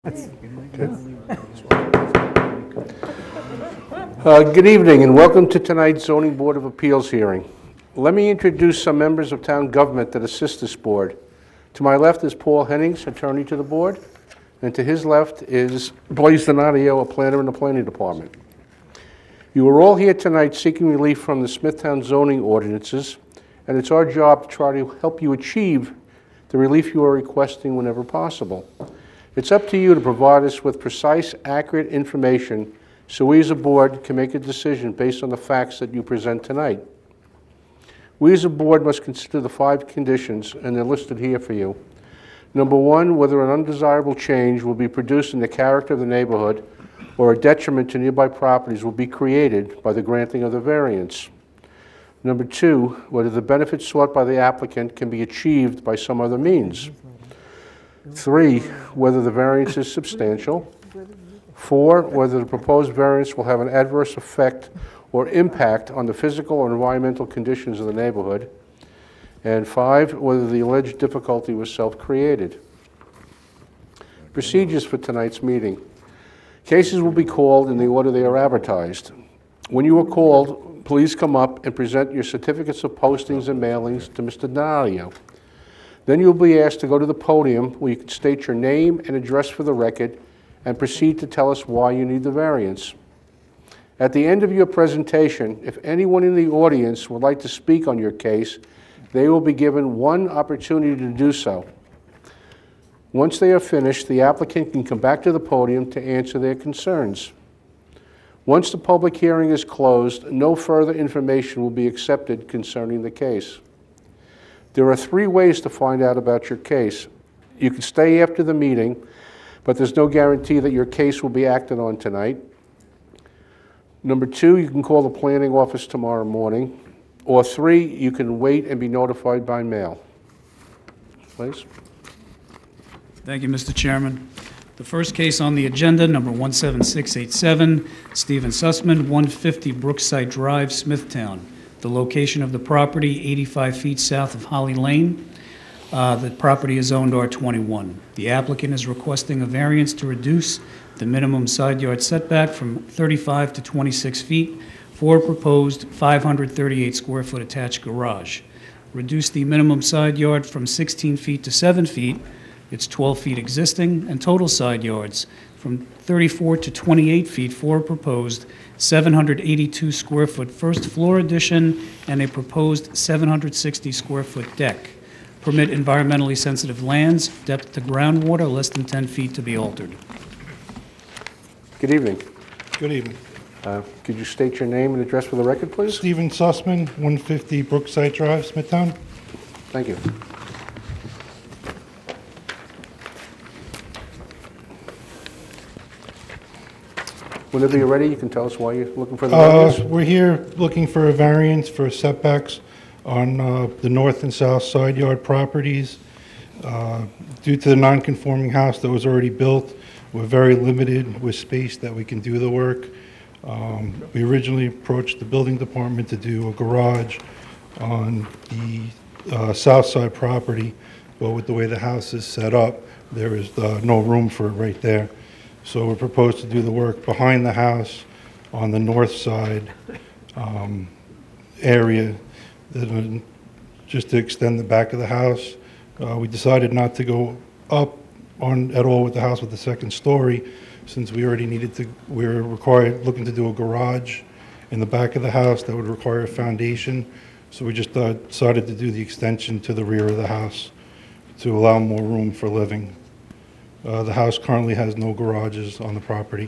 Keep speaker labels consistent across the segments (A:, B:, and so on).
A: Good evening and welcome to tonight's Zoning Board of Appeals hearing. Let me introduce some members of town government that assist this board. To my left is Paul Hennings, attorney to the board, and to his left is Blaise Donadio, a planner in the planning department. You are all here tonight seeking relief from the Smithtown zoning ordinances, and it's our job to try to help you achieve the relief you are requesting whenever possible. It's up to you to provide us with precise, accurate information so we as a board can make a decision based on the facts that you present tonight. We as a board must consider the 5 conditions, and they're listed here for you. Number 1, whether an undesirable change will be produced in the character of the neighborhood or a detriment to nearby properties will be created by the granting of the variance. Number 2, whether the benefits sought by the applicant can be achieved by some other means. 3, whether the variance is substantial. 4, whether the proposed variance will have an adverse effect or impact on the physical or environmental conditions of the neighborhood. And 5, whether the alleged difficulty was self-created. Procedures for tonight's meeting. Cases will be called in the order they are advertised. When you are called, please come up and present your certificates of postings and mailings to Mr. Donadio. Then you'll be asked to go to the podium where you can state your name and address for the record and proceed to tell us why you need the variance. At the end of your presentation, if anyone in the audience would like to speak on your case, they will be given 1 opportunity to do so. Once they are finished, the applicant can come back to the podium to answer their concerns. Once the public hearing is closed, no further information will be accepted concerning the case. There are 3 ways to find out about your case. You can stay after the meeting, but there's no guarantee that your case will be acted on tonight. Number 2, you can call the planning office tomorrow morning. Or 3, you can wait and be notified by mail. Please.
B: Thank you, Mr. Chairman. The first case on the agenda, number 17687, Stephen Sussman, 150 Brookside Drive, Smithtown. The location of the property, 85 feet south of Holly Lane. The property is zoned R21. The applicant is requesting a variance to reduce the minimum side yard setback from 35 to 26 feet for a proposed 538 square foot attached garage. Reduce the minimum side yard from 16 feet to 7 feet. It's 12 feet existing, and total side yards from 34 to 28 feet for a proposed 782 square foot first floor addition and a proposed 760 square foot deck. Permit environmentally sensitive lands, depth to groundwater less than 10 feet to be altered.
A: Good evening.
C: Good evening.
A: Could you state your name and address for the record, please?
C: Stephen Sussman, 150 Brookside Drive, Smithtown.
A: Thank you. Whenever you're ready, you can tell us why you're looking for the variance.
C: We're here looking for a variance for setbacks on the north and south side yard properties. Due to the non-conforming house that was already built, we're very limited with space that we can do the work. We originally approached the building department to do a garage on the south side property, but with the way the house is set up, there is no room for it right there. So we're proposed to do the work behind the house on the north side area, just to extend the back of the house. We decided not to go up at all with the house with the second story, since we already we were looking to do a garage in the back of the house that would require a foundation. So we just decided to do the extension to the rear of the house to allow more room for living. The house currently has no garages on the property.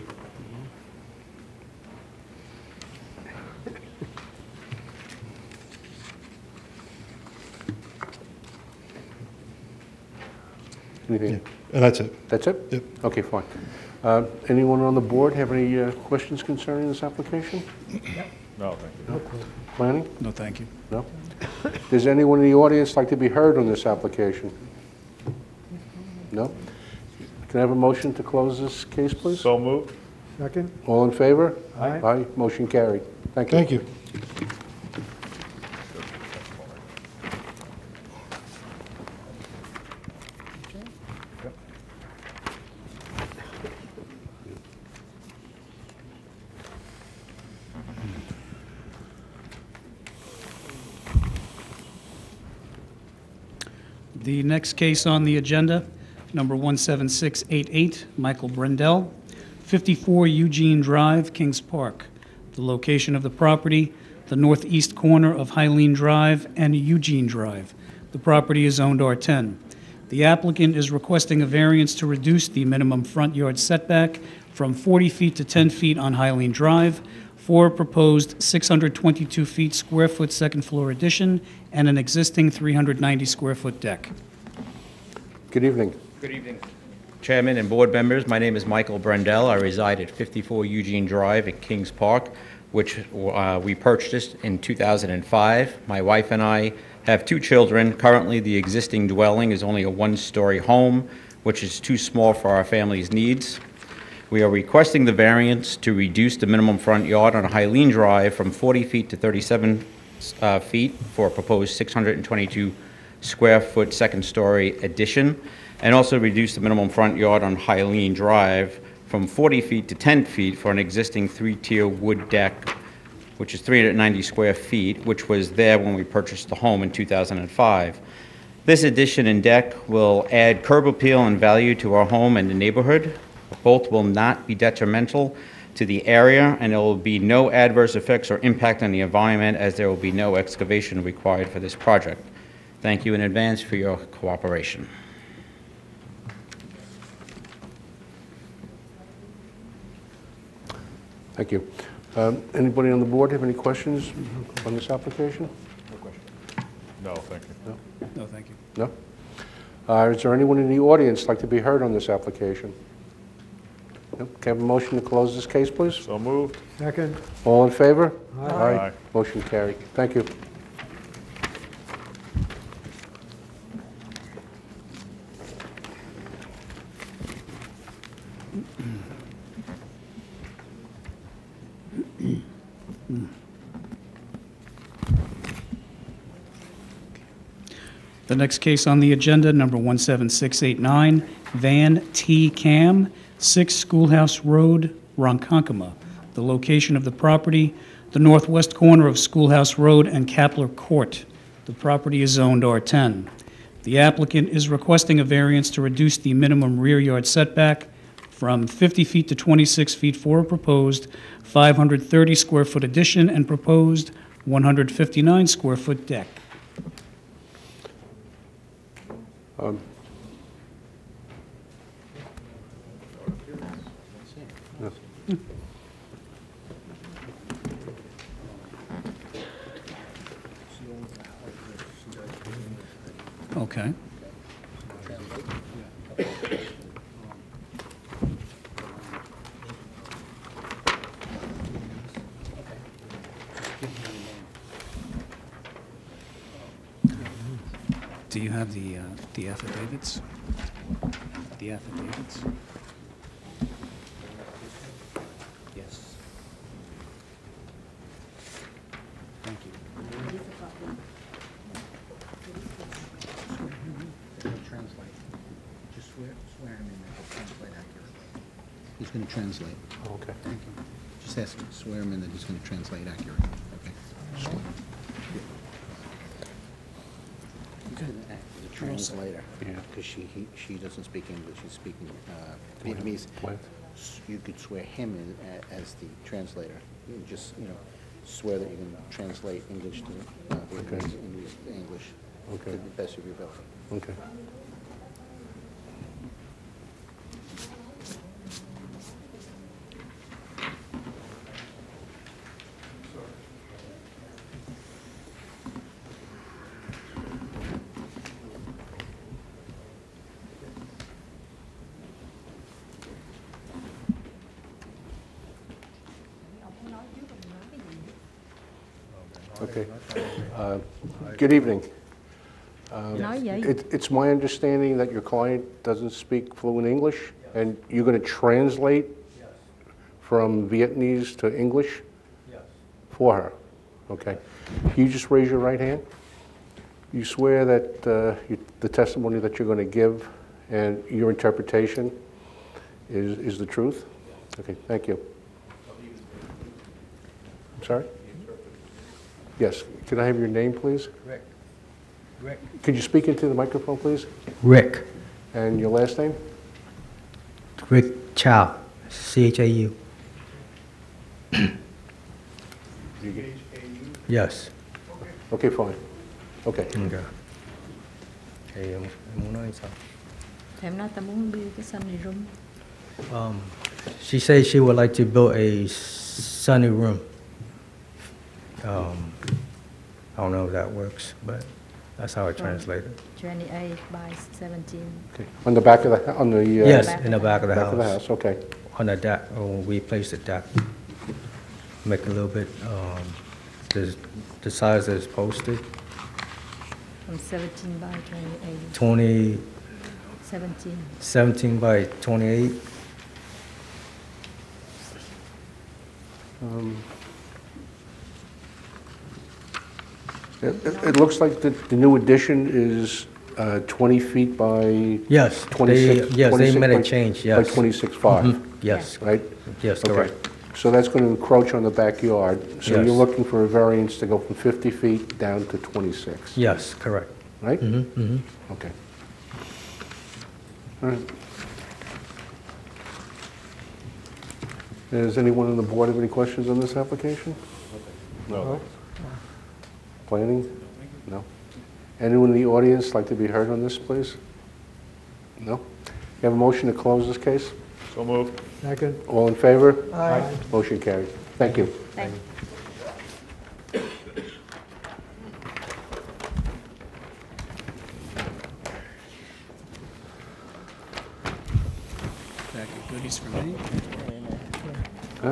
A: Anything?
C: Yeah. And that's it.
A: That's it?
C: Yep.
A: Okay, fine. Anyone on the board have any questions concerning this application?
D: No, thank you.
A: No? Planning?
B: No, thank you.
A: No? Does anyone in the audience like to be heard on this application? No? Can I have a motion to close this case, please?
D: So moved.
E: Second?
A: All in favor?
E: Aye.
A: Aye. Motion carried. Thank you.
C: Thank you.
B: The next case on the agenda, number 17688, Michael Brendel, 54 Eugene Drive, Kings Park. The location of the property, the northeast corner of Highline Drive and Eugene Drive. The property is zoned R10. The applicant is requesting a variance to reduce the minimum front yard setback from 40 feet to 10 feet on Highline Drive for a proposed 622 feet square foot second floor addition and an existing 390 square foot deck.
A: Good evening.
E: Good evening, Chairman and board members. My name is Michael Brendel. I reside at 54 Eugene Drive in Kings Park, which we purchased in 2005. My wife and I have 2 children. Currently, the existing dwelling is only a 1-story home, which is too small for our family's needs. We are requesting the variance to reduce the minimum front yard on Highline Drive from 40 feet to 37 feet for a proposed 622 square foot second-story addition, and also reduce the minimum front yard on Highline Drive from 40 feet to 10 feet for an existing 3-tier wood deck, which is 390 square feet, which was there when we purchased the home in 2005. This addition and deck will add curb appeal and value to our home and the neighborhood. Both will not be detrimental to the area, and there will be no adverse effects or impact on the environment, as there will be no excavation required for this project. Thank you in advance for your cooperation.
A: Thank you. Anybody on the board have any questions on this application?
D: No question. No, thank you.
A: No?
B: No, thank you.
A: No? Is there anyone in the audience like to be heard on this application? No? Can I have a motion to close this case, please?
D: So moved.
F: Second.
A: All in favor?
D: Aye.
A: Motion carried. Thank you.
B: The next case on the agenda, number 17689, Van T. Cam, 6 Schoolhouse Road, Ronkonkoma. The location of the property, the northwest corner of Schoolhouse Road and Kapler Court. The property is zoned R10. The applicant is requesting a variance to reduce the minimum rear yard setback from 50 feet to 26 feet for a proposed 530 square foot addition and proposed 159 square foot deck. Okay. Do you have the affidavits? The affidavits? Yes. Thank you.
G: Translate. Just swear him in that he'll translate accurately. He's going to translate.
A: Okay.
G: Thank you. Just ask him, swear him in that he's going to translate accurately. Okay. He's going to act as a translator.
A: Yeah.
G: Because she doesn't speak English. She's speaking Vietnamese.
A: What?
G: You could swear him in as the translator. You just, swear that you can translate English to Vietnamese, English to English to the best of your ability.
A: Okay. Okay. Good evening.
H: Nói vậy.
A: It's my understanding that your client doesn't speak fluent English, and you're going to translate from Vietnamese to English for her? Okay. Can you just raise your right hand? You swear that the testimony that you're going to give and your interpretation is the truth? Okay, thank you. I'm sorry? Yes. Can I have your name, please?
G: Rick.
A: Could you speak into the microphone, please?
F: Rick.
A: And your last name?
F: Rick Chow. C-H-A-U. Yes.
A: Okay, fine. Okay.
F: Okay. Thì em muốn nói sao?
H: Em nói ta muốn build cái sunny room.
F: She said she would like to build a sunny room. I don't know if that works, but that's how I translate it.
H: 28 by 17.
A: Okay. On the back of the, on the...
F: Yes, in the back of the
A: Back
F: house.
A: of the house, okay.
F: On the deck, we placed the deck. Make a little bit, the size that's posted,
H: From 17 by 28.
F: 20,
H: 17.
F: 17 by 28.
A: It looks like the new addition is 20 feet by
F: Yes,
A: 26.
F: yes, they
A: 26
F: made
A: by-
F: a change,
A: By
F: yes.
A: 26.5,
F: Yes,
A: right?
F: yes,
A: Okay.
F: correct.
A: So that's going to encroach on the backyard. So
F: Yes.
A: you're looking for a variance to go from 50 feet down to 26,
F: Yes, correct.
A: right?
F: Mm-hmm.
A: Okay. All right. Does anyone on the board have any questions on this application?
D: No.
A: Planning? No? Anyone in the audience like to be heard on this, please? No? You have a motion to close this case?
D: So moved.
A: All in favor? Aye. Motion carried. Thank you.
H: Thank you.
B: Pack of goodies for me.
A: Huh?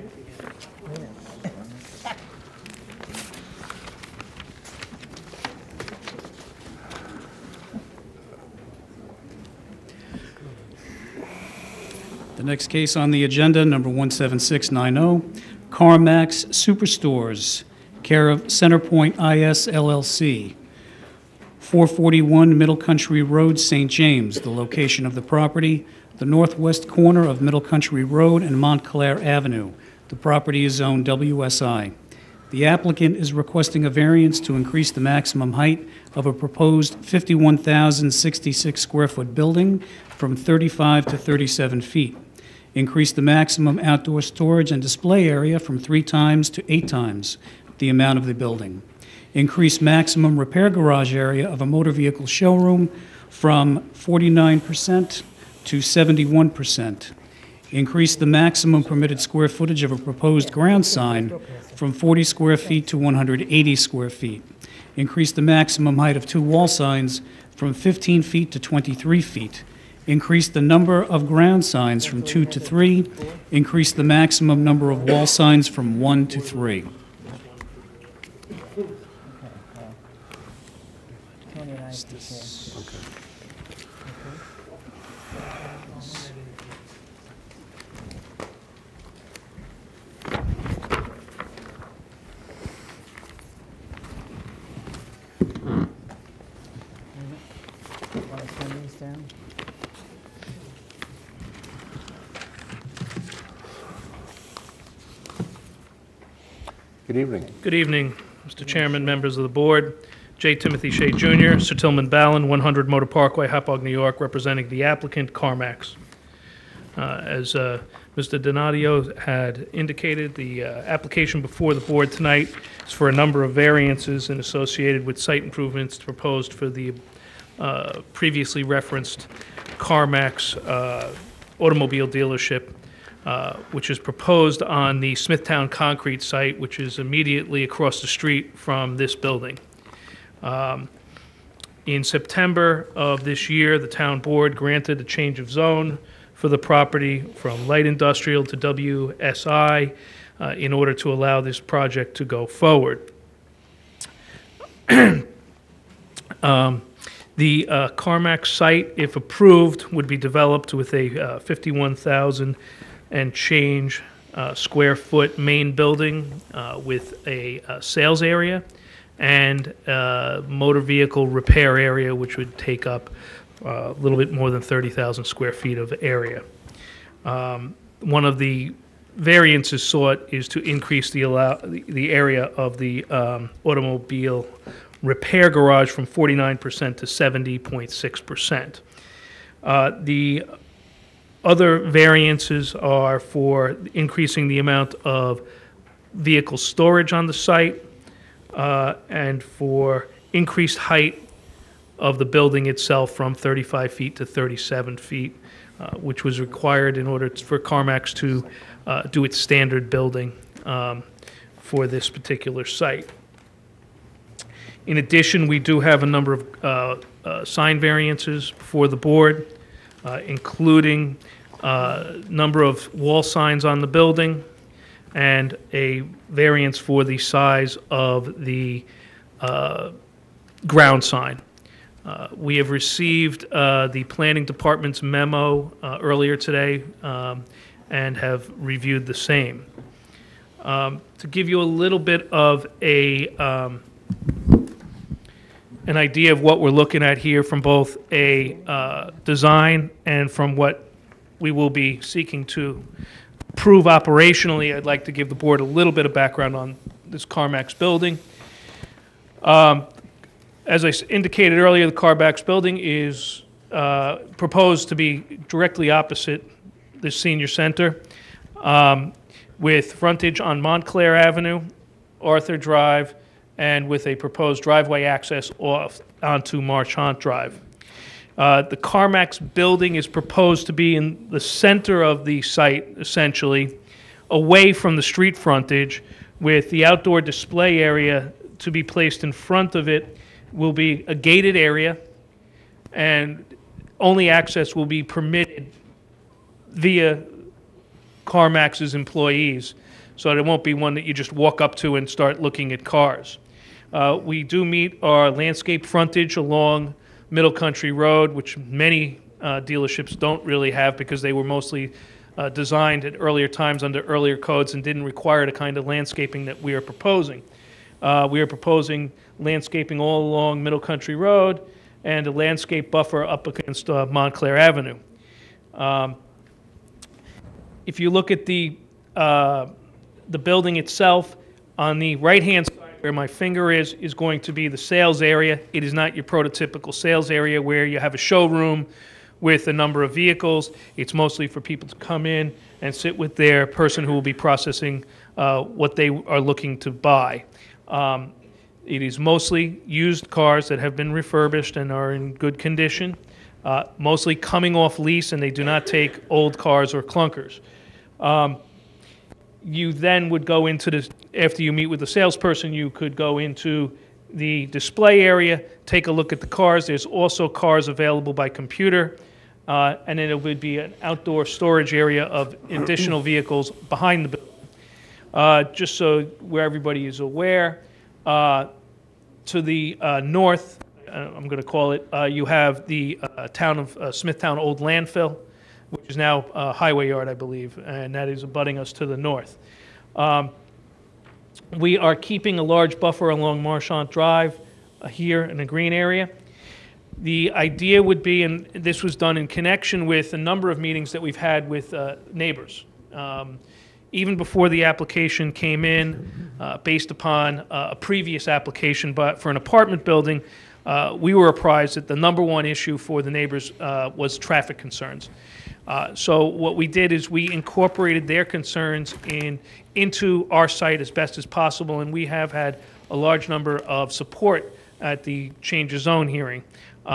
B: The next case on the agenda, number 17690, CarMax Superstores, care of Centerpoint IS LLC, 441 Middle Country Road, St. James, the location of the property, the northwest corner of Middle Country Road and Montclair Avenue. The property is zoned WSI. The applicant is requesting a variance to increase the maximum height of a proposed 51,066 square foot building from 35 to 37 feet. Increase the maximum outdoor storage and display area from 3 times to 8 times the amount of the building. Increase maximum repair garage area of a motor vehicle showroom from 49% to 71%. Increase the maximum permitted square footage of a proposed ground sign from 40 square feet to 180 square feet. Increase the maximum height of 2 wall signs from 15 feet to 23 feet. Increase the number of ground signs from 2 to 3. Increase the maximum number of wall signs from 1 to 3.
H: Want to turn these down?
A: Good evening.
I: Good evening, Mr. Chairman, members of the board. J. Timothy Shea Jr., Sir Tillman Ballin, 100 Motor Parkway, Hauppauge, New York, representing the applicant, CarMax. As Mr. Donadio had indicated, the application before the board tonight is for a number of variances and associated with site improvements proposed for the previously referenced CarMax automobile dealership, which is proposed on the Smithtown concrete site, which is immediately across the street from this building. In September of this year, the town board granted a change of zone for the property from light industrial to WSI in order to allow this project to go forward. The CarMax site, if approved, would be developed with a 51,000 and change square foot main building with a sales area and motor vehicle repair area, which would take up a little bit more than 30,000 square feet of area. One of the variances sought is to increase the area of the automobile repair garage from 49% to 70.6%. The other variances are for increasing the amount of vehicle storage on the site and for increased height of the building itself from 35 feet to 37 feet, which was required in order for CarMax to do its standard building for this particular site. In addition, we do have a number of sign variances for the board, including number of wall signs on the building and a variance for the size of the ground sign. We have received the planning department's memo earlier today and have reviewed the same. To give you a little bit of an idea of what we're looking at here from both a design and from what we will be seeking to prove operationally, I'd like to give the board a little bit of background on this CarMax building. As I indicated earlier, the CarMax building is proposed to be directly opposite the senior center, with frontage on Montclair Avenue, Arthur Drive, and with a proposed driveway access off onto Marchant Drive. The CarMax building is proposed to be in the center of the site, essentially, away from the street frontage, with the outdoor display area to be placed in front of it. Will be a gated area, and only access will be permitted via CarMax's employees, so that it won't be one that you just walk up to and start looking at cars. We do meet our landscape frontage along Middle Country Road, which many dealerships don't really have because they were mostly designed at earlier times under earlier codes and didn't require the kind of landscaping that we are proposing. We are proposing landscaping all along Middle Country Road and a landscape buffer up against Montclair Avenue. If you look at the building itself, on the right-hand side where my finger is going to be the sales area. It is not your prototypical sales area where you have a showroom with a number of vehicles. It's mostly for people to come in and sit with their person who will be processing what they are looking to buy. It is mostly used cars that have been refurbished and are in good condition, mostly coming off lease, and they do not take old cars or clunkers. You then would go into this, after you meet with the salesperson, you could go into the display area, take a look at the cars. There's also cars available by computer, and then it would be an outdoor storage area of additional vehicles behind the building. Just so where everybody is aware, to the north, I'm going to call it, you have the town of Smithtown Old Landfill, which is now Highway Yard, I believe, and that is abutting us to the north. We are keeping a large buffer along Marchant Drive here in the green area. The idea would be, and this was done in connection with a number of meetings that we've had with neighbors. Even before the application came in, based upon a previous application but for an apartment building, we were apprised that the number one issue for the neighbors was traffic concerns. So what we did is we incorporated their concerns into our site as best as possible, and we have had a large number of support at the change of zone hearing.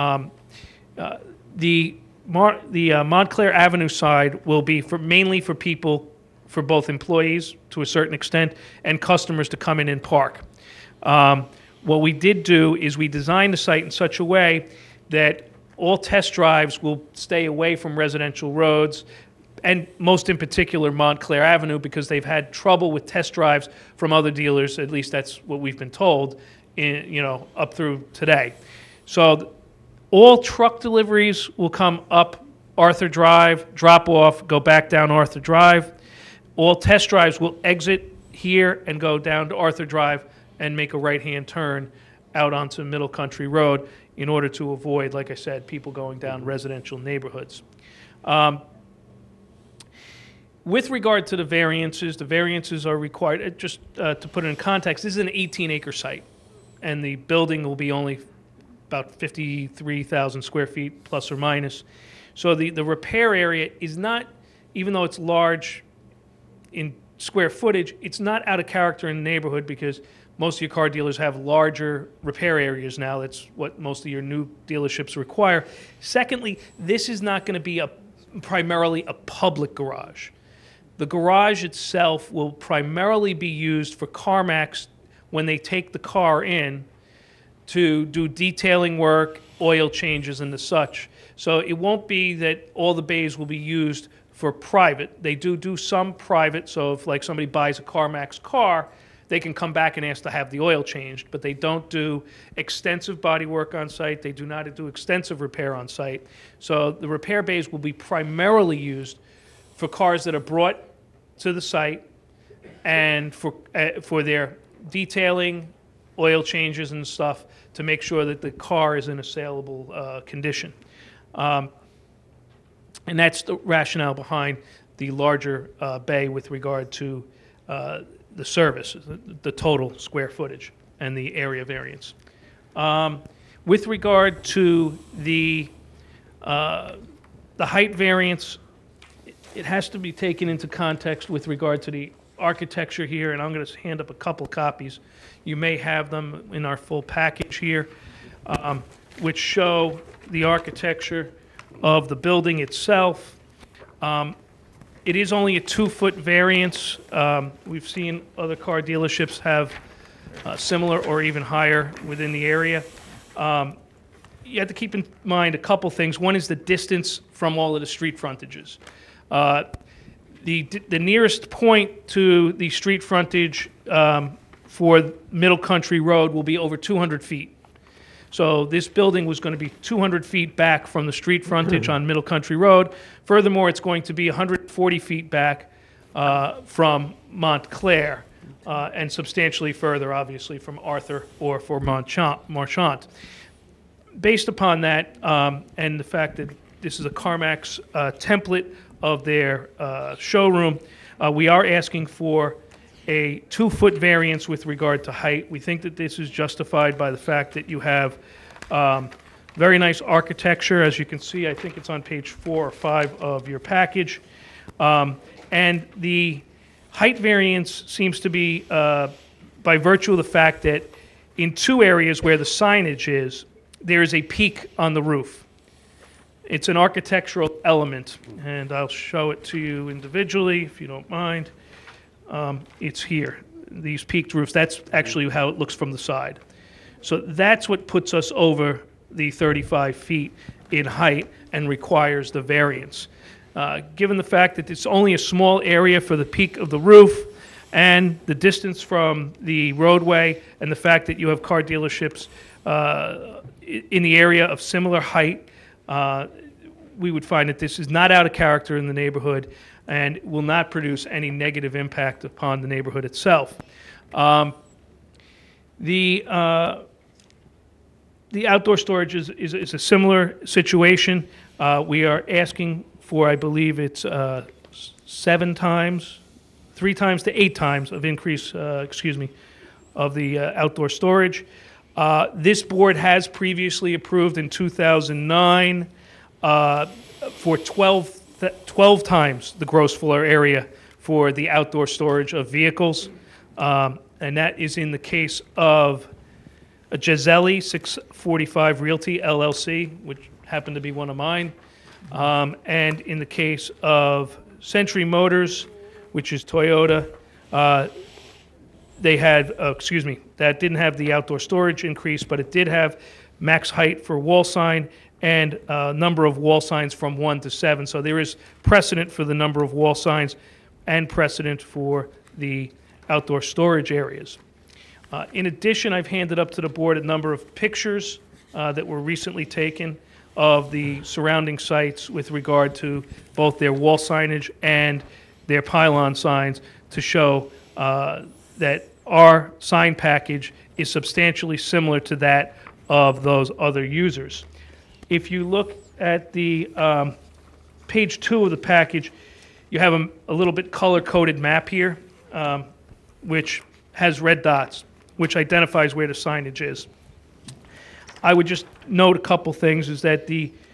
I: The Montclair Avenue side will be mainly for people, for both employees to a certain extent and customers to come in and park. What we did do is we designed the site in such a way that all test drives will stay away from residential roads, and most in particular Montclair Avenue, because they've had trouble with test drives from other dealers. At least that's what we've been told, up through today. So all truck deliveries will come up Arthur Drive, drop off, go back down Arthur Drive. All test drives will exit here and go down to Arthur Drive and make a right-hand turn out onto Middle Country Road in order to avoid, like I said, people going down residential neighborhoods. With regard to the variances are required, just to put it in context, this is an 18-acre site. and the building will be only about 53,000 square feet, plus or minus. So the repair area is not, even though it's large in square footage, it's not out of character in the neighborhood because most of your car dealers have larger repair areas now. That's what most of your new dealerships require. Secondly, this is not going to be primarily a public garage. The garage itself will primarily be used for CarMax when they take the car in to do detailing work, oil changes, and the such. So it won't be that all the bays will be used for private. They do some private, so if like somebody buys a CarMax car, they can come back and ask to have the oil changed, but they don't do extensive body work on site. They do not do extensive repair on site. So the repair bays will be primarily used for cars that are brought to the site and for their detailing, oil changes and stuff to make sure that the car is in a saleable condition. And that's the rationale behind the larger bay with regard to the service, the total square footage, and the area variance. With regard to the height variance, it has to be taken into context with regard to the architecture here, and I'm going to hand up a couple copies. You may have them in our full package here, which show the architecture of the building itself. It is only a 2-foot variance. We've seen other car dealerships have similar or even higher within the area. You have to keep in mind a couple things. One is the distance from all of the street frontages. The nearest point to the street frontage for Middle Country Road will be over 200 feet. So this building was going to be 200 feet back from the street frontage on Middle Country Road. Furthermore, it's going to be 140 feet back from Montclair and substantially further, obviously, from Arthur or for Marchant. Based upon that and the fact that this is a CarMax template of their showroom, we are asking for a 2-foot variance with regard to height. We think that this is justified by the fact that you have very nice architecture. As you can see, I think it's on page 4 or 5 of your package. And the height variance seems to be by virtue of the fact that in 2 areas where the signage is, there is a peak on the roof. It's an architectural element, and I'll show it to you individually if you don't mind. It's here, these peaked roofs. That's actually how it looks from the side. So that's what puts us over the 35 feet in height and requires the variance. Given the fact that it's only a small area for the peak of the roof and the distance from the roadway and the fact that you have car dealerships in the area of similar height, we would find that this is not out of character in the neighborhood and will not produce any negative impact upon the neighborhood itself. The outdoor storage is a similar situation. We are asking for, I believe it's 3 times to 8 times of increase, of the outdoor storage. This board has previously approved in 2009 for 12 times the gross floor area for the outdoor storage of vehicles. And that is in the case of a Gisele 645 Realty LLC, which happened to be one of mine. And in the case of Century Motors, which is Toyota, they had, that didn't have the outdoor storage increase, but it did have max height for wall sign and number of wall signs from 1 to 7. So there is precedent for the number of wall signs and precedent for the outdoor storage areas. In addition, I've handed up to the board a number of pictures that were recently taken of the surrounding sites with regard to both their wall signage and their pylon signs to show that our sign package is substantially similar to that of those other users. If you look at the page 2 of the package, you have a little bit color-coded map here, which has red dots. which identifies where the signage is. I would just note a couple things, is that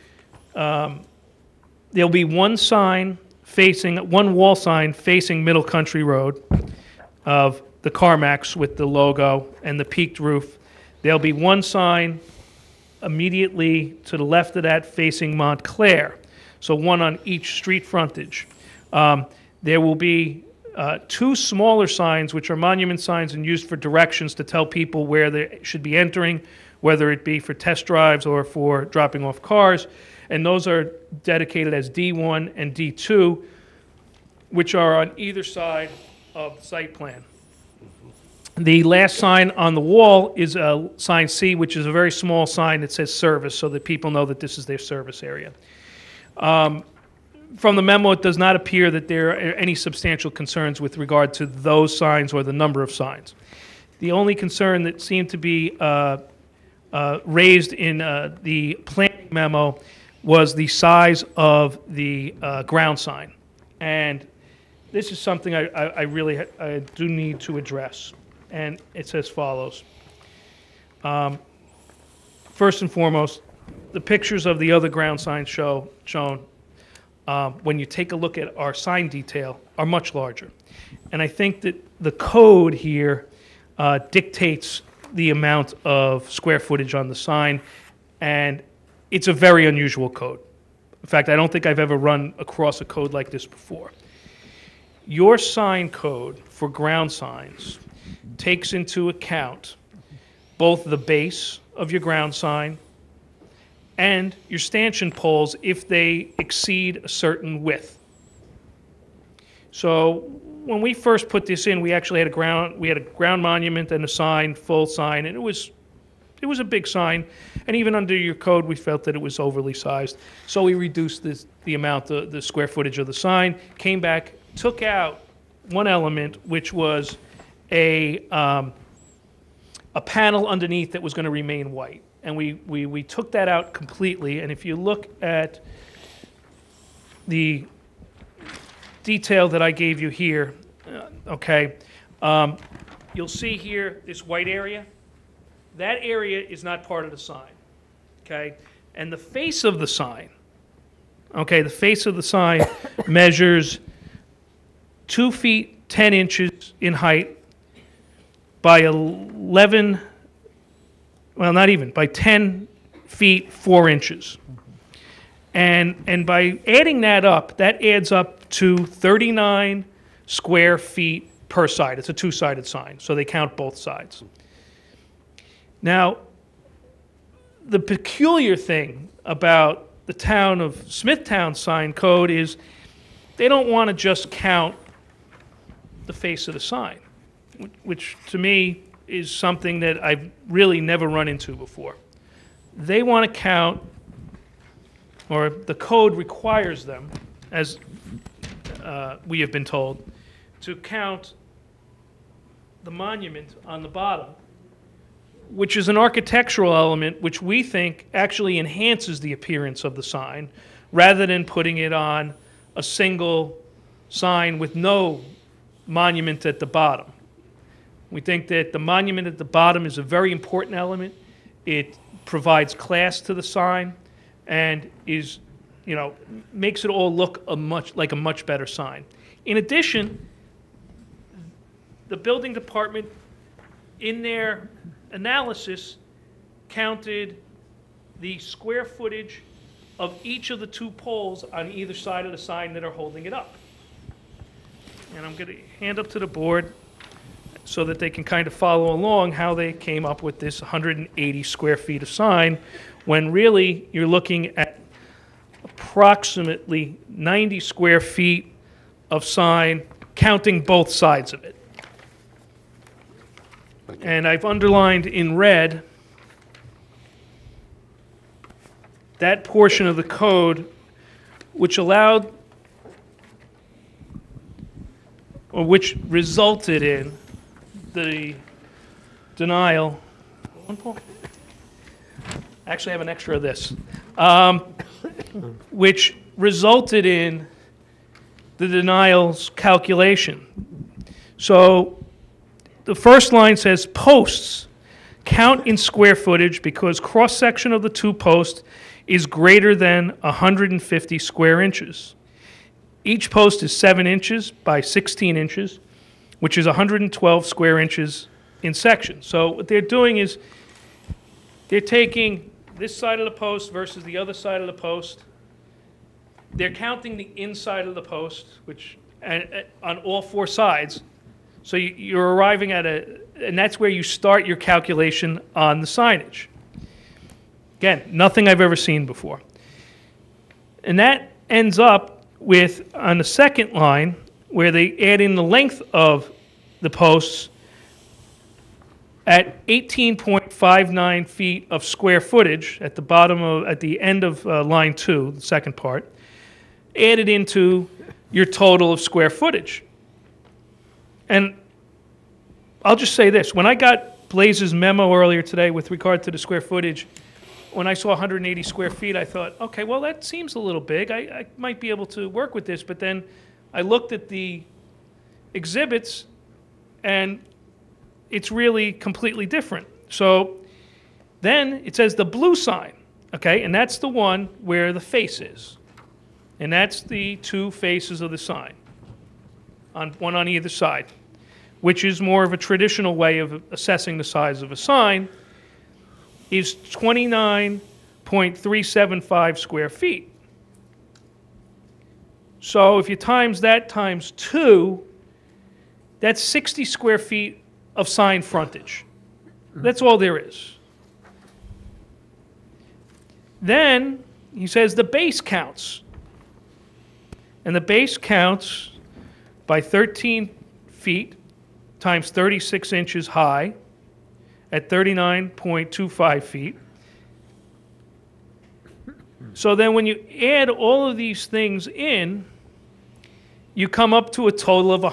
I: there'll be one wall sign facing Middle Country Road of the CarMax with the logo and the peaked roof. There'll be one sign immediately to the left of that facing Montclair, so one on each street frontage. There will be two smaller signs, which are monument signs and used for directions to tell people where they should be entering, whether it be for test drives or for dropping off cars. And those are dedicated as D1 and D2, which are on either side of the site plan. The last sign on the wall is sign C, which is a very small sign that says service, so that people know that this is their service area. From the memo, it does not appear that there are any substantial concerns with regard to those signs or the number of signs. The only concern that seemed to be raised in the planning memo was the size of the ground sign. And this is something I really do need to address. And it's as follows. First and foremost, the pictures of the other ground signs shown, when you take a look at our sign detail, are much larger. And I think that the code here dictates the amount of square footage on the sign, and it's a very unusual code. In fact, I don't think I've ever run across a code like this before. Your sign code for ground signs takes into account both the base of your ground sign and your stanchion poles if they exceed a certain width. So when we first put this in, we actually had a ground monument and a sign, full sign, and it was a big sign, and even under your code, we felt that it was overly sized. So we reduced the amount, the square footage of the sign, came back, took out one element, which was a panel underneath that was going to remain white. And we took that out completely, and if you look at the detail that I gave you here, you'll see here this white area. That area is not part of the sign, okay? And the face of the sign, the face of the sign measures 2 feet 10 inches in height by 11, well, not even, by 10 feet 4 inches. And by adding that up, that adds up to 39 square feet per side. It's a two-sided sign, so they count both sides. Now, the peculiar thing about the town of Smithtown sign code is they don't want to just count the face of the sign, which to me is something that I've really never run into before. They want to count, or the code requires them, as we have been told, to count the monument on the bottom, which is an architectural element which we think actually enhances the appearance of the sign, rather than putting it on a single sign with no monument at the bottom. We think that the monument at the bottom is a very important element. It provides class to the sign and is, makes it all look like a much better sign. In addition, the building department, in their analysis, counted the square footage of each of the two poles on either side of the sign that are holding it up. And I'm going to hand up to the board so that they can kind of follow along how they came up with this 180 square feet of sign, when really you're looking at approximately 90 square feet of sign, counting both sides of it. And I've underlined in red that portion of the code which allowed, or which resulted in the denial. Actually, I have an extra of this, which resulted in the denial's calculation. So the first line says posts count in square footage because cross-section of the two posts is greater than 150 square inches. Each post is 7 inches by 16 inches, which is 112 square inches in section. So what they're doing is they're taking this side of the post versus the other side of the post. They're counting the inside of the post, which on all 4 sides. So you're arriving at and that's where you start your calculation on the signage. Again, nothing I've ever seen before. And that ends up with, on the second line, where they add in the length of the posts at 18.59 feet of square footage at the end of line 2, the second part, added into your total of square footage. And I'll just say this. When I got Blaze's memo earlier today with regard to the square footage, when I saw 180 square feet, I thought, okay, well, that seems a little big. I might be able to work with this. But then I looked at the exhibits, and it's really completely different. So then it says the blue sign, okay? And that's the one where the face is. And that's the 2 faces of the sign, one on either side, which is more of a traditional way of assessing the size of a sign, is 29.375 square feet. So if you times that times 2, that's 60 square feet of sign frontage. That's all there is. Then he says the base counts. And the base counts by 13 feet times 36 inches high at 39.25 feet. So then when you add all of these things in, you come up to a total of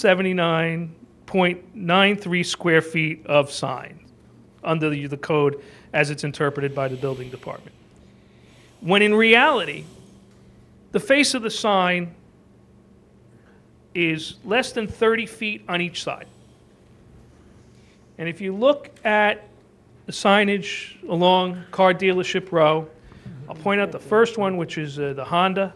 I: 179.93 square feet of sign under the code as it's interpreted by the building department. When in reality, the face of the sign is less than 30 feet on each side. And if you look at the signage along Car Dealership Row, I'll point out the first one, which is the Honda.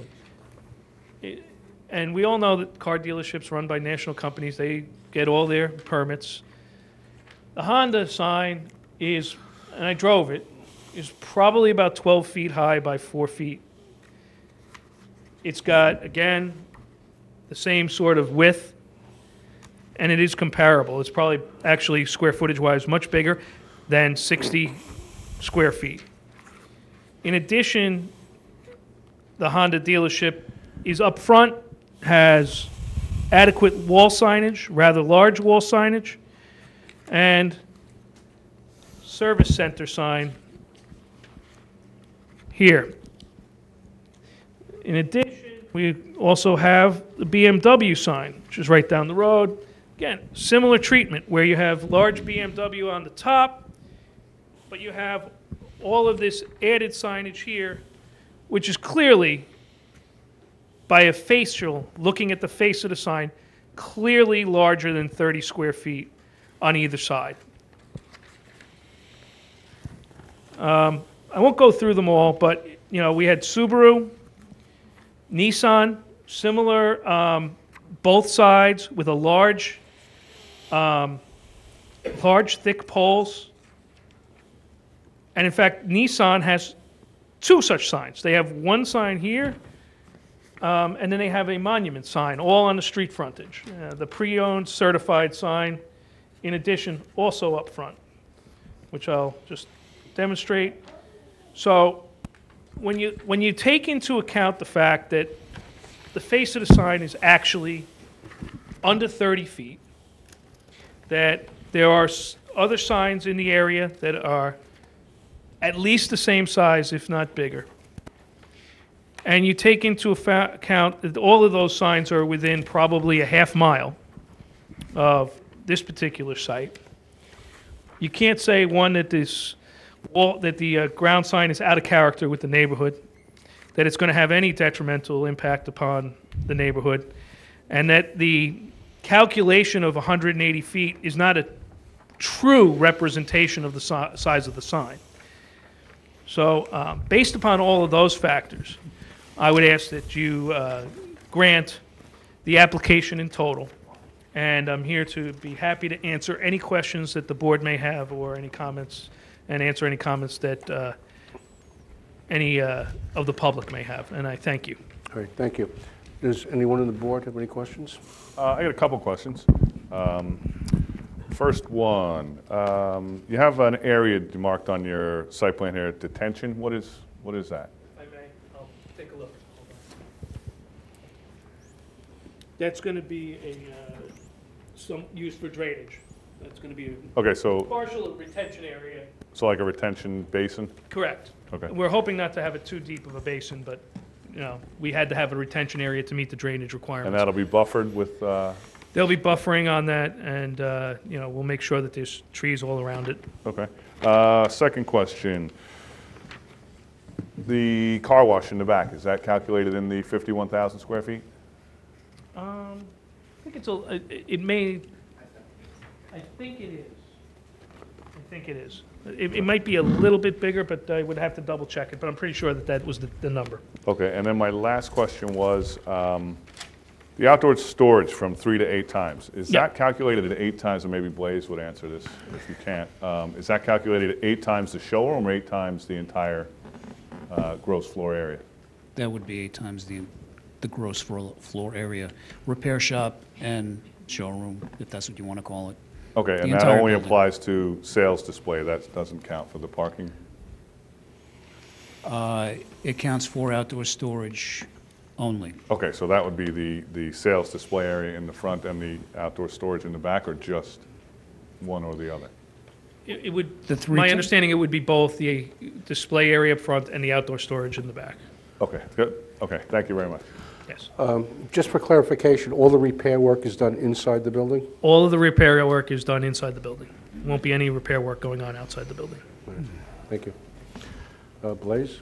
I: And we all know that car dealerships run by national companies. They get all their permits. The Honda sign is, and I drove it, is probably about 12 feet high by 4 feet. It's got, again, the same sort of width, and it is comparable. It's probably actually square footage-wise much bigger than 60 square feet. In addition, the Honda dealership is up front, has adequate wall signage, rather large wall signage, and service center sign here. In addition, we also have the BMW sign, which is right down the road. Again, similar treatment where you have large BMW on the top, but you have all of this added signage here, which is clearly, by a facial, looking at the face of the sign, clearly larger than 30 square feet on either side. I won't go through them all, but you know, we had Subaru, Nissan, similar, both sides with a large, thick poles. And in fact, Nissan has 2 such signs. They have one sign here, and then they have a monument sign, all on the street frontage. The pre-owned certified sign, in addition, also up front, which I'll just demonstrate. So when you take into account the fact that the face of the sign is actually under 30 feet, that there are other signs in the area that are at least the same size, if not bigger, and you take into account that all of those signs are within probably a half mile of this particular site, you can't say, one, that the ground sign is out of character with the neighborhood, that it's going to have any detrimental impact upon the neighborhood, and that the calculation of 180 feet is not a true representation of the size of the sign. So based upon all of those factors, I would ask that you grant the application in total. And I'm here to be happy to answer any questions that the board may have or any comments, and answer any comments that any of the public may have. And I thank you.
A: All right, thank you. Does anyone on the board have any questions?
D: I got a couple questions. First one, you have an area marked on your site plan here, detention. What is that?
I: If I may, I'll take a look. Hold on. That's going to be some use for drainage. That's going to be a
D: Okay, so
I: partial retention area.
D: like a retention basin?
I: Correct.
D: Okay.
I: We're hoping not to have it too deep of a basin, but, you know, we had to have a retention area to meet the drainage
D: And
I: requirements.
D: that'll be buffered with,
I: They'll be buffering on that, and, you know, we'll make sure that there's trees all around it.
D: okay. Second question, the car wash in the back, is that calculated in the 51,000 square feet?
I: I think it's it may, I think it is. I think it is. It might be a little bit bigger, but I would have to double check it, but I'm pretty sure that that was the number.
D: Okay, and then my last question was, the outdoor storage from 3 to 8 times, is
I: Yeah.
D: that calculated at 8 times, and maybe Blaze would answer this if you can't, is that calculated at 8 times the showroom or 8 times the entire gross floor area?
B: That would be 8 times the gross floor area. Repair shop and showroom, if that's what you want to call it.
D: Okay,
B: The
D: and that
B: entire
D: only
B: building.
D: applies to sales display, that doesn't count for the parking?
B: It counts for outdoor storage only.
D: Okay, so that would be the sales display area in the front and the outdoor storage in the back, or just one or the other?
I: It would,
B: The three
I: my
B: ti-
I: understanding, it would be both the display area up front and the outdoor storage in the back.
D: Okay, good, okay, thank you very much.
I: Yes.
A: Just for clarification, all the repair work is done inside the building?
I: All of the repair work is done inside the building. Won't be any repair work going on outside the building.
A: Thank you. Blaze?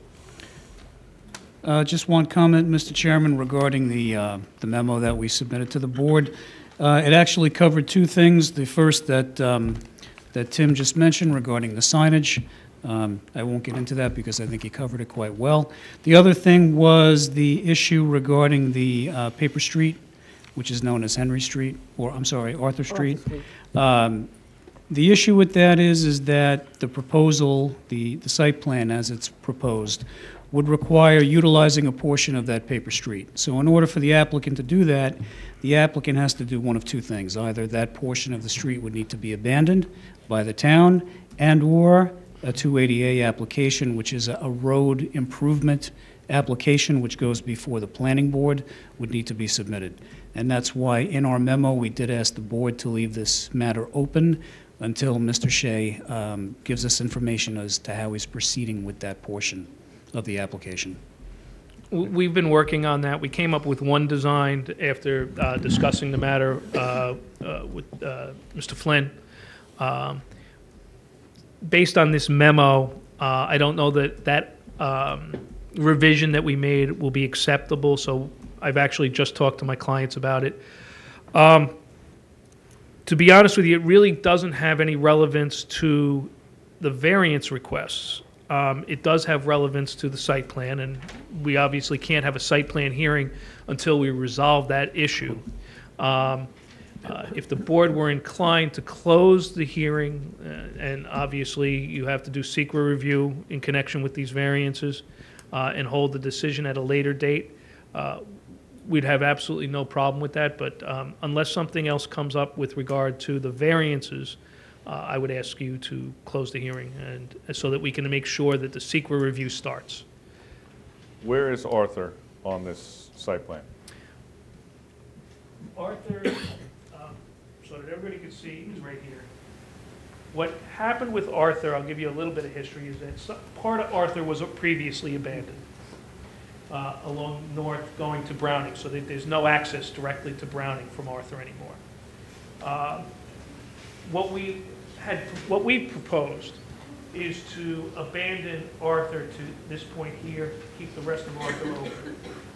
B: Just one comment, Mr. Chairman, regarding the memo that we submitted to the board. It actually covered 2 things. The first that Tim just mentioned regarding the signage. I won't get into that because I think he covered it quite well. The other thing was the issue regarding the paper street, which is known as Henry Street, or, I'm sorry, Arthur Street. The issue with that is that the proposal, the site plan as it's proposed, would require utilizing a portion of that paper street. So in order for the applicant to do that, the applicant has to do one of 2 things. Either that portion of the street would need to be abandoned by the town, and/or a 280A application, which is a road improvement application, which goes before the planning board, would need to be submitted. And that's why in our memo, we did ask the board to leave this matter open until Mr. Shea gives us information as to how he's proceeding with that portion of the application.
I: We've been working on that. We came up with one design after discussing the matter with Mr. Flynn. Based on this memo, I don't know that revision that we made will be acceptable, so I've actually just talked to my clients about it. To be honest with you, it really doesn't have any relevance to the variance requests. It does have relevance to the site plan, and we obviously can't have a site plan hearing until we resolve that issue. If the board were inclined to close the hearing, and obviously you have to do secret review in connection with these variances, and hold the decision at a later date, we'd have absolutely no problem with that. But unless something else comes up with regard to the variances, I would ask you to close the hearing, and so that we can make sure that the secret review starts.
D: Where is Arthur on this site plan?
I: Arthur, so that everybody can see, is right here. What happened with Arthur, I'll give you a little bit of history, is that part of Arthur was previously abandoned along north going to Browning, so that there's no access directly to Browning from Arthur anymore. What we proposed is to abandon Arthur to this point here, keep the rest of Arthur open.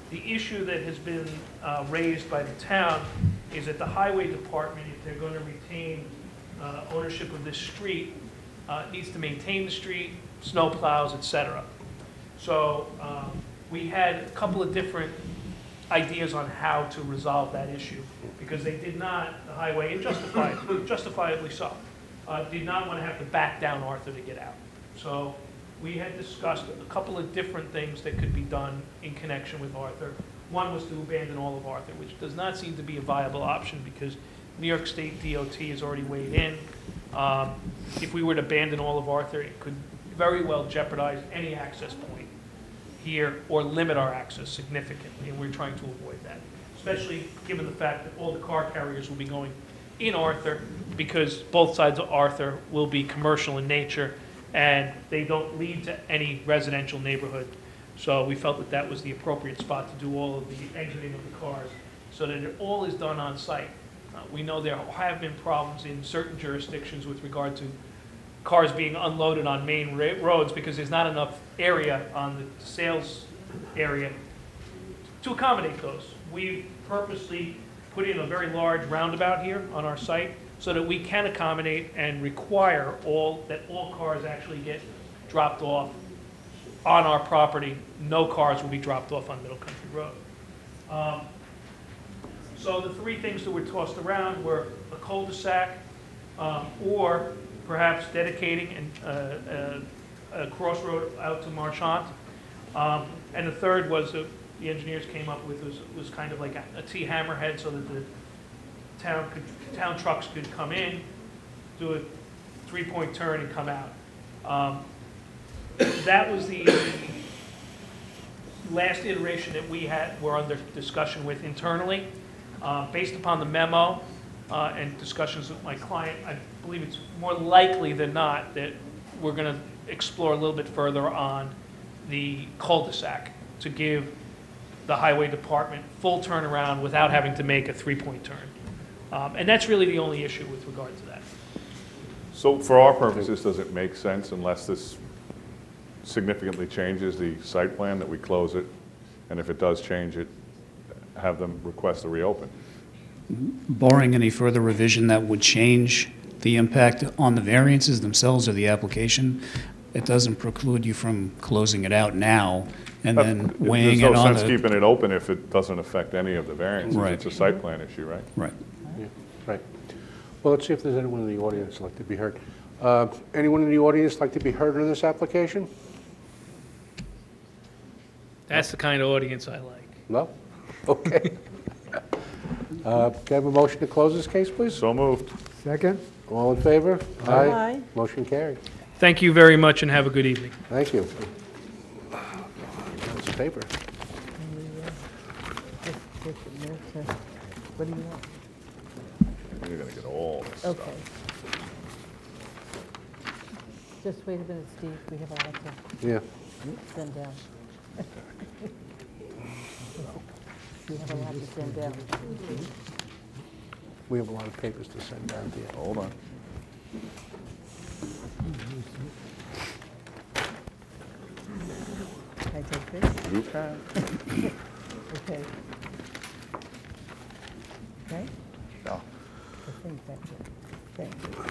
I: The issue that has been raised by the town is that the highway department, if they're going to retain ownership of this street, needs to maintain the street, snow plows, et cetera. So we had a couple of different ideas on how to resolve that issue, because they did not, the highway, and justifiably so, did not want to have to back down Arthur to get out. So we had discussed a couple of different things that could be done in connection with Arthur. One was to abandon all of Arthur, which does not seem to be a viable option because New York State DOT has already weighed in. If we were to abandon all of Arthur, it could very well jeopardize any access point here or limit our access significantly, and we're trying to avoid that, especially given the fact that all the car carriers will be going in Arthur, because both sides of Arthur will be commercial in nature and they don't lead to any residential neighborhood. So we felt that that was the appropriate spot to do all of the exiting of the cars so that it all is done on site. We know there have been problems in certain jurisdictions with regard to cars being unloaded on main roads because there's not enough area on the sales area to accommodate those. We purposely put in a very large roundabout here on our site so that we can accommodate and require all cars actually get dropped off on our property. No cars will be dropped off on Middle Country Road. So the three things that were tossed around were a cul-de-sac, or perhaps dedicating a crossroad out to Marchant. And the third was the engineers came up with was kind of like a T hammerhead so that the town trucks could come in, do a three-point turn and come out. That was the last iteration that we were under discussion with internally. Based upon the memo and discussions with my client, I believe it's more likely than not that we're going to explore a little bit further on the cul-de-sac to give the highway department full turnaround without having to make a three-point turn. And that's really the only issue with regard to that.
D: So for our purposes, does it make sense, unless this significantly changes the site plan, that we close it? And if it does change it, have them request a reopen?
B: Barring any further revision that would change the impact on the variances themselves or the application, it doesn't preclude you from closing it out now and then weighing it on
D: There's no sense
B: the...
D: keeping it open if it doesn't affect any of the variances.
B: Right.
D: It's a site plan issue, right?
B: Right.
A: Yeah, right. Well, let's see if there's anyone in the audience like to be heard. Anyone in the audience like to be heard on this application?
I: That's the kind of audience I like.
A: No? Okay. Can I have a motion to close this case, please?
D: So moved.
J: Second?
A: All in favor?
H: Aye.
A: Motion carried.
I: Thank you very much and have a good evening.
A: Thank you. That's paper.
H: What do you want?
D: You're going to get all this
H: Okay.
D: stuff.
H: Just wait a minute, Steve, we have a lot to
A: Yeah.
H: send down. We have a lot to send down.
A: We have a lot of papers to send down to you.
D: Hold on.
H: Can I take this?
D: You can.
H: Okay. Okay?
D: No.
H: I think that's it. Thank you.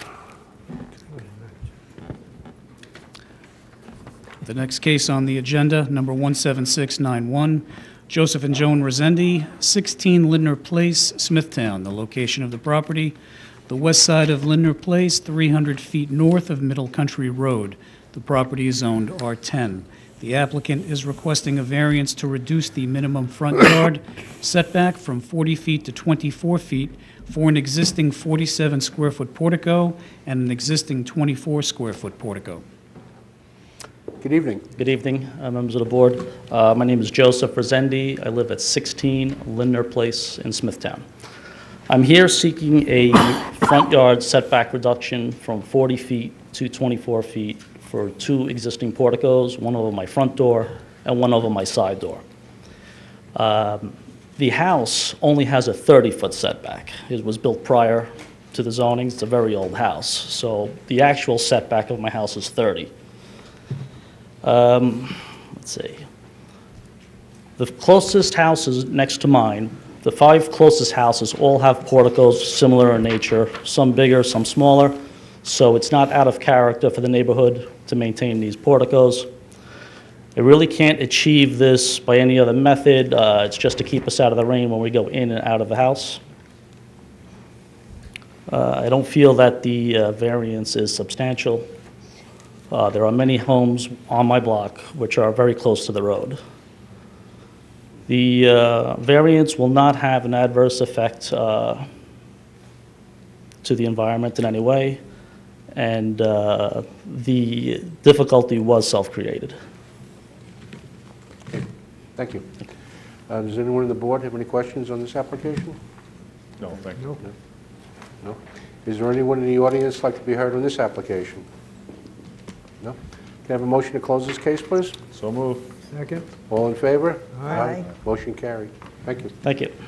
B: The next case on the agenda, number 17691, Joseph and Joan Rosendi, 16 Lindner Place, Smithtown. The location of the property, the west side of Lindner Place, 300 feet north of Middle Country Road. The property is zoned R10. The applicant is requesting a variance to reduce the minimum front yard setback from 40 feet to 24 feet for an existing 47-square-foot portico and an existing 24-square-foot portico.
A: Good evening.
K: Good evening, members of the board. My name is Joseph Rosendi. I live at 16 Lindner Place in Smithtown. I'm here seeking a front yard setback reduction from 40 feet to 24 feet for two existing porticos, one over my front door and one over my side door. The house only has a 30-foot setback. It was built prior to the zoning. It's a very old house. So the actual setback of my house is 30. Let's see. The closest houses next to mine, the 5 closest houses all have porticos similar in nature, some bigger, some smaller, so it's not out of character for the neighborhood to maintain these porticos. It really can't achieve this by any other method. It's just to keep us out of the rain when we go in and out of the house. I don't feel that the variance is substantial. There are many homes on my block which are very close to the road. The variance will not have an adverse effect to the environment in any way, and the difficulty was self-created.
A: Thank you. Does anyone on the board have any questions on this application?
D: No, thank you.
A: No? Is there anyone in the audience like to be heard on this application? No? Can I have a motion to close this case, please?
D: So moved.
H: Second.
A: All in favor?
H: Aye.
A: Motion carried. Thank you.
K: Thank you.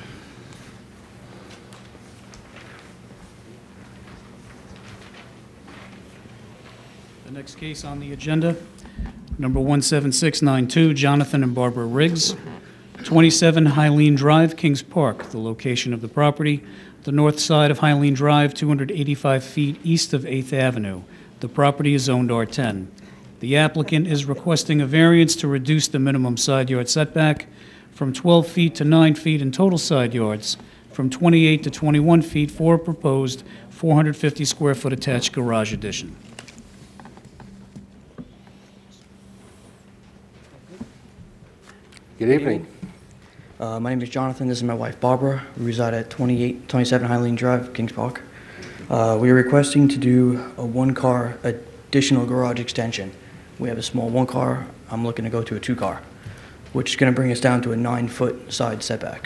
B: The next case on the agenda, number 17692, Jonathan and Barbara Riggs, 27 Highline Drive, Kings Park. The location of the property, the north side of Highline Drive, 285 feet east of 8th Avenue. The property is zoned R10. The applicant is requesting a variance to reduce the minimum side yard setback from 12 feet to 9 feet in total side yards, from 28 to 21 feet for a proposed 450 square foot attached garage addition.
A: Good evening.
J: My name is Jonathan. This is my wife, Barbara. We reside at 27 Highline Drive, Kings Park. We are requesting to do a one-car additional garage extension. We have a small one-car. I'm looking to go to a two-car, which is going to bring us down to a 9-foot side setback.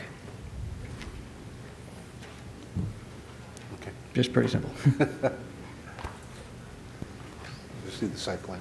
A: Okay.
J: Just pretty simple.
A: Let's see the site plan.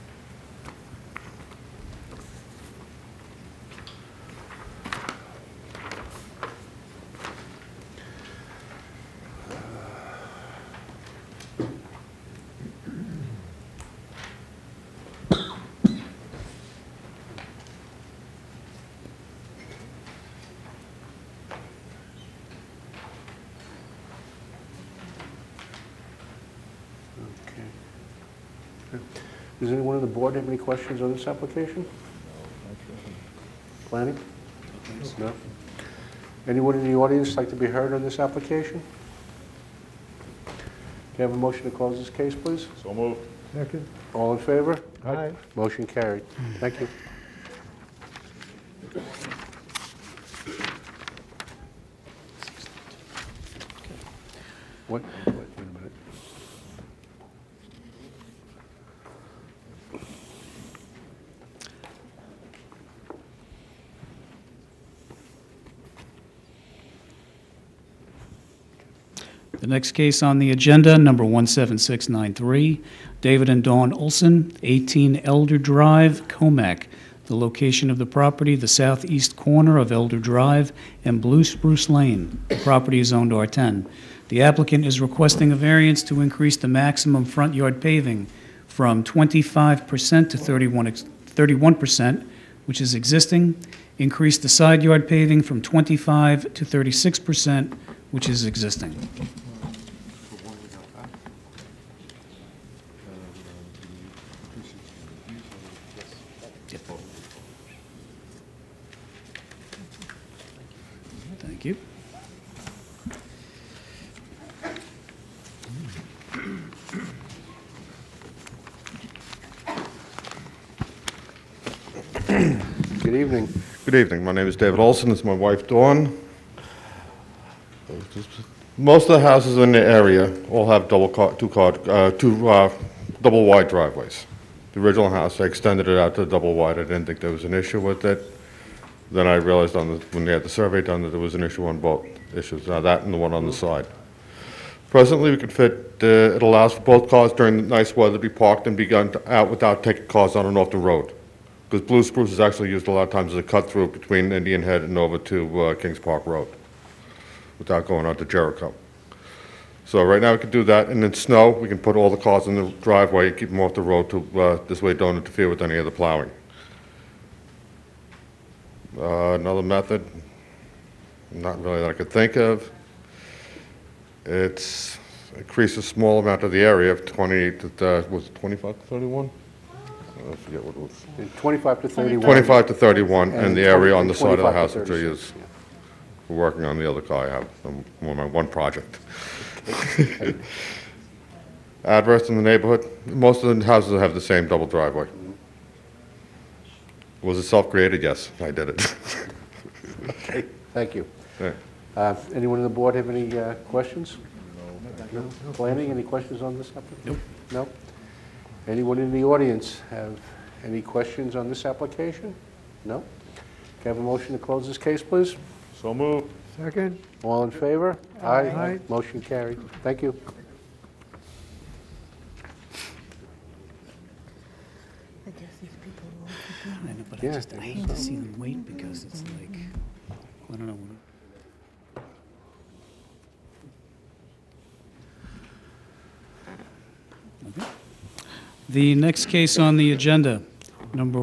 A: Does anyone on the board have any questions on this application? Planning? No? Anyone in the audience like to be heard on this application? Can I have a motion to close this case, please?
D: So moved.
H: Second.
A: All in favor?
H: Aye.
A: Motion carried. Thank you. Wait a minute.
B: The next case on the agenda, number 17693, David and Dawn Olson, 18 Elder Drive, Comac. The location of the property, the southeast corner of Elder Drive and Blue Spruce Lane. The property is zoned R10. The applicant is requesting a variance to increase the maximum front yard paving from 25% to 31%, which is existing, increase the side yard paving from 25 to 36%, which is existing. Thank you.
A: Good evening.
L: Good evening. My name is David Olson. This is my wife, Dawn. Most of the houses in the area all have double wide driveways. The original house, I extended it out to double wide. I didn't think there was an issue with it. Then I realized when they had the survey done that there was an issue on both issues, that and the one on the side. Presently, we can fit, it allows for both cars during the nice weather to be parked and be gone out without taking cars on and off the road. Because Blue Spruce is actually used a lot of times as a cut through between Indian Head and over to Kings Park Road without going out to Jericho. So right now we can do that, and in snow, we can put all the cars in the driveway and keep them off the road to, this way don't interfere with any of the plowing. Another method, not really that I could think of. It's increase a small amount of the area of 28 to, was it 25 to 31? I forget what it was.
A: 25 to 31.
L: 25 to 31, and the area on the side of the
A: 25 to
L: house which I
A: 36,
L: use. We're working on the other car I have, on my one project. Adverse in the neighborhood, most of the houses have the same double driveway. Was it self-created? Yes, I did it.
A: Okay, thank you.
L: Yeah.
A: Anyone on the board have any questions? No. Planning, any questions on this application? Nope. No? Anyone in the audience have any questions on this application? No? Can I have a motion to close this case, please?
D: So moved.
H: Second.
A: All in favor? Aye.
H: Aye.
A: Motion carried. Thank you.
H: I guess these people will
B: I know, but
A: Yeah,
B: I hate to see them wait because it's like, I don't know. Okay. The next case on the agenda, number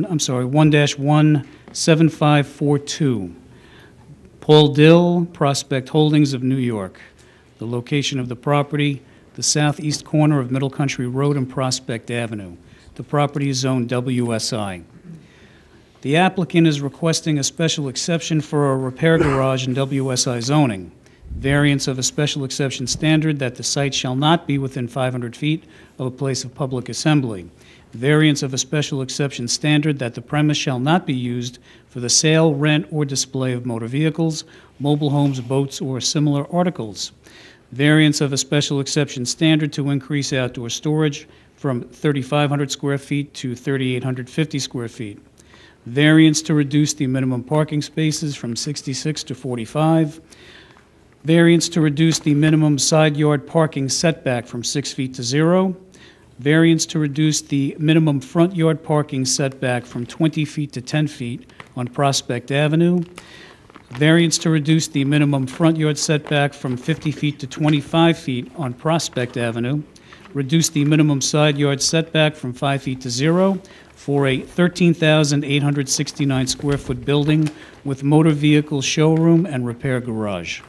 B: 1-17542. Paul Dill, Prospect Holdings of New York. The location of the property, the southeast corner of Middle Country Road and Prospect Avenue. The property is zoned WSI. The applicant is requesting a special exception for a repair garage in WSI zoning. Variance of a special exception standard that the site shall not be within 500 feet of a place of public assembly. Variance of a special exception standard that the premise shall not be used for the sale, rent, or display of motor vehicles, mobile homes, boats, or similar articles. Variance of a special exception standard to increase outdoor storage from 3,500 square feet to 3,850 square feet. Variance to reduce the minimum parking spaces from 66 to 45. Variance to reduce the minimum side yard parking setback from 6 feet to 0. Variance to reduce the minimum front yard parking setback from 20 feet to 10 feet on Prospect Avenue. Variance to reduce the minimum front yard setback from 50 feet to 25 feet on Prospect Avenue. Reduce the minimum side yard setback from 5 feet to 0 for a 13,869 square foot building with motor vehicle showroom and repair garage.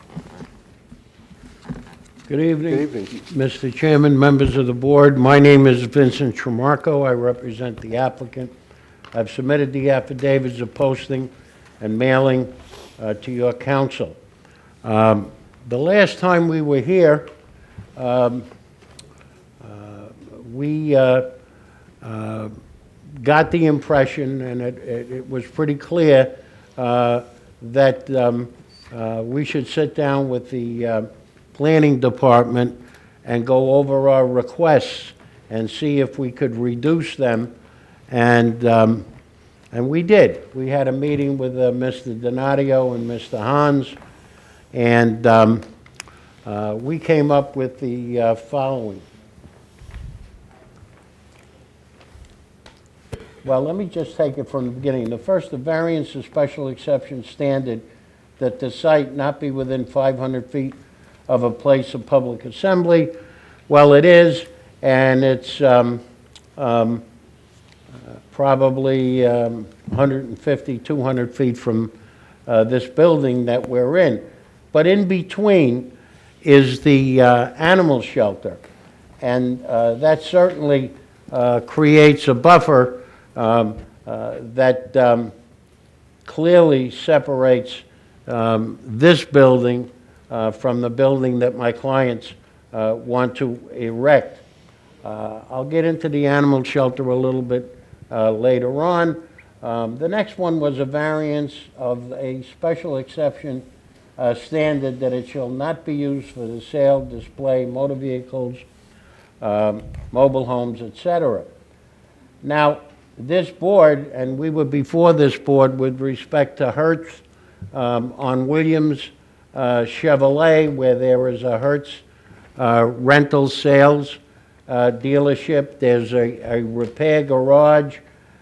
M: Good evening.
A: Good evening.
M: Mr. Chairman, members of the board, my name is Vincent Tremarco. I represent the applicant. I've submitted the affidavits of posting and mailing to your council. The last time we were here, we got the impression, and it was pretty clear, that we should sit down with the planning department and go over our requests and see if we could reduce them, and we did. We had a meeting with Mr. Donadio and Mr. Hans, and we came up with the following. Well, let me just take it from the beginning. The first, the variance of special exception standard that the site not be within 500 feet of a place of public assembly. Well, it is, and it's probably 150, 200 feet from this building that we're in. But in between is the animal shelter, and that certainly creates a buffer that clearly separates this building from the building that my clients want to erect. I'll get into the animal shelter a little bit later on. The next one was a variance of a special exception standard that it shall not be used for the sale, display, motor vehicles, mobile homes, etc. Now, this board, and we were before this board with respect to Hertz on Williams Chevrolet, where there is a Hertz rental sales dealership. There's a repair garage,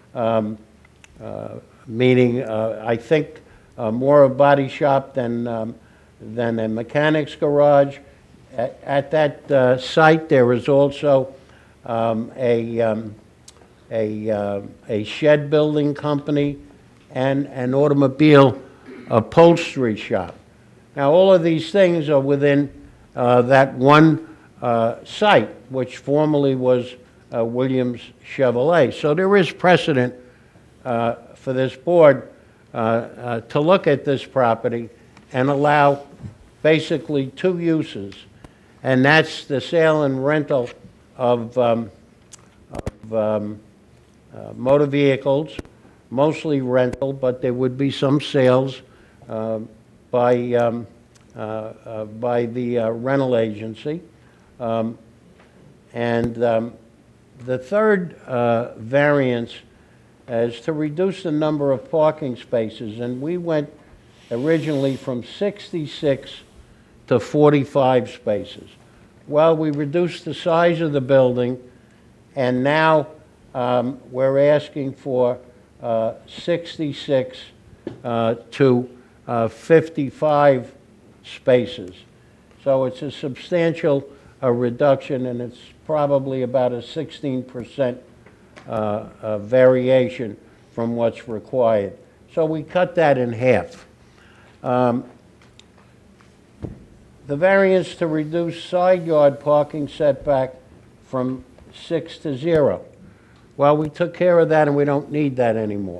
M: meaning I think more a body shop than a mechanic's garage. At that site, there is also a shed building company and an automobile upholstery shop. Now, all of these things are within that one site, which formerly was Williams Chevrolet. So there is precedent for this board to look at this property and allow basically two uses, and that's the sale and rental of motor vehicles, mostly rental, but there would be some sales by the rental agency. The third variance is to reduce the number of parking spaces, and we went originally from 66 to 45 spaces. Well, we reduced the size of the building, and now we're asking for 66 to 55 spaces. So it's a substantial reduction, and it's probably about a 16% variation from what's required. So we cut that in half. The variance to reduce side yard parking setback from 6 to 0. Well, we took care of that and we don't need that anymore.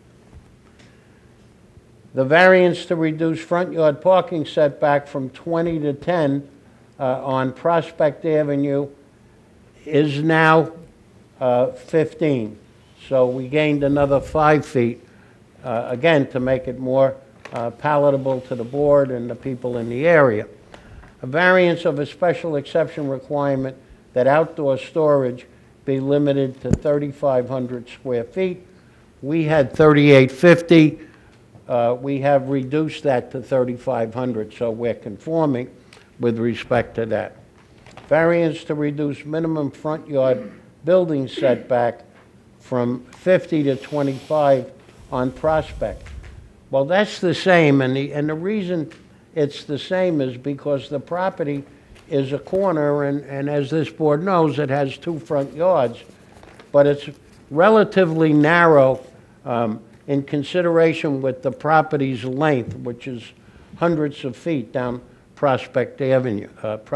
M: The variance to reduce front yard parking setback from 20 to 10 on Prospect Avenue is now 15. So we gained another 5 feet, again, to make it more palatable to the board and the people in the area. A variance of a special exception requirement that outdoor storage be limited to 3,500 square feet. We had 3,850. We have reduced that to 3,500, so we're conforming with respect to that. Variance to reduce minimum front yard building setback from 50 to 25 on Prospect. Well, that's the same, and the reason it's the same is because the property is a corner, and as this board knows, it has 2 front yards, but it's relatively narrow in consideration with the property's length, which is hundreds of feet down Prospect Avenue.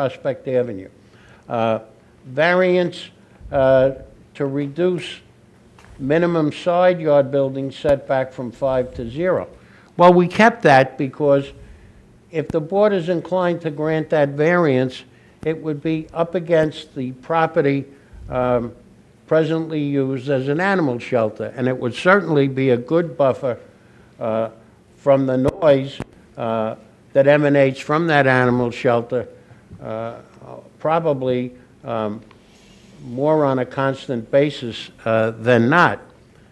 M: Variance to reduce minimum side yard building setback from 5 to 0. Well, we kept that because if the board is inclined to grant that variance, it would be up against the property presently used as an animal shelter, and it would certainly be a good buffer from the noise that emanates from that animal shelter, probably more on a constant basis than not.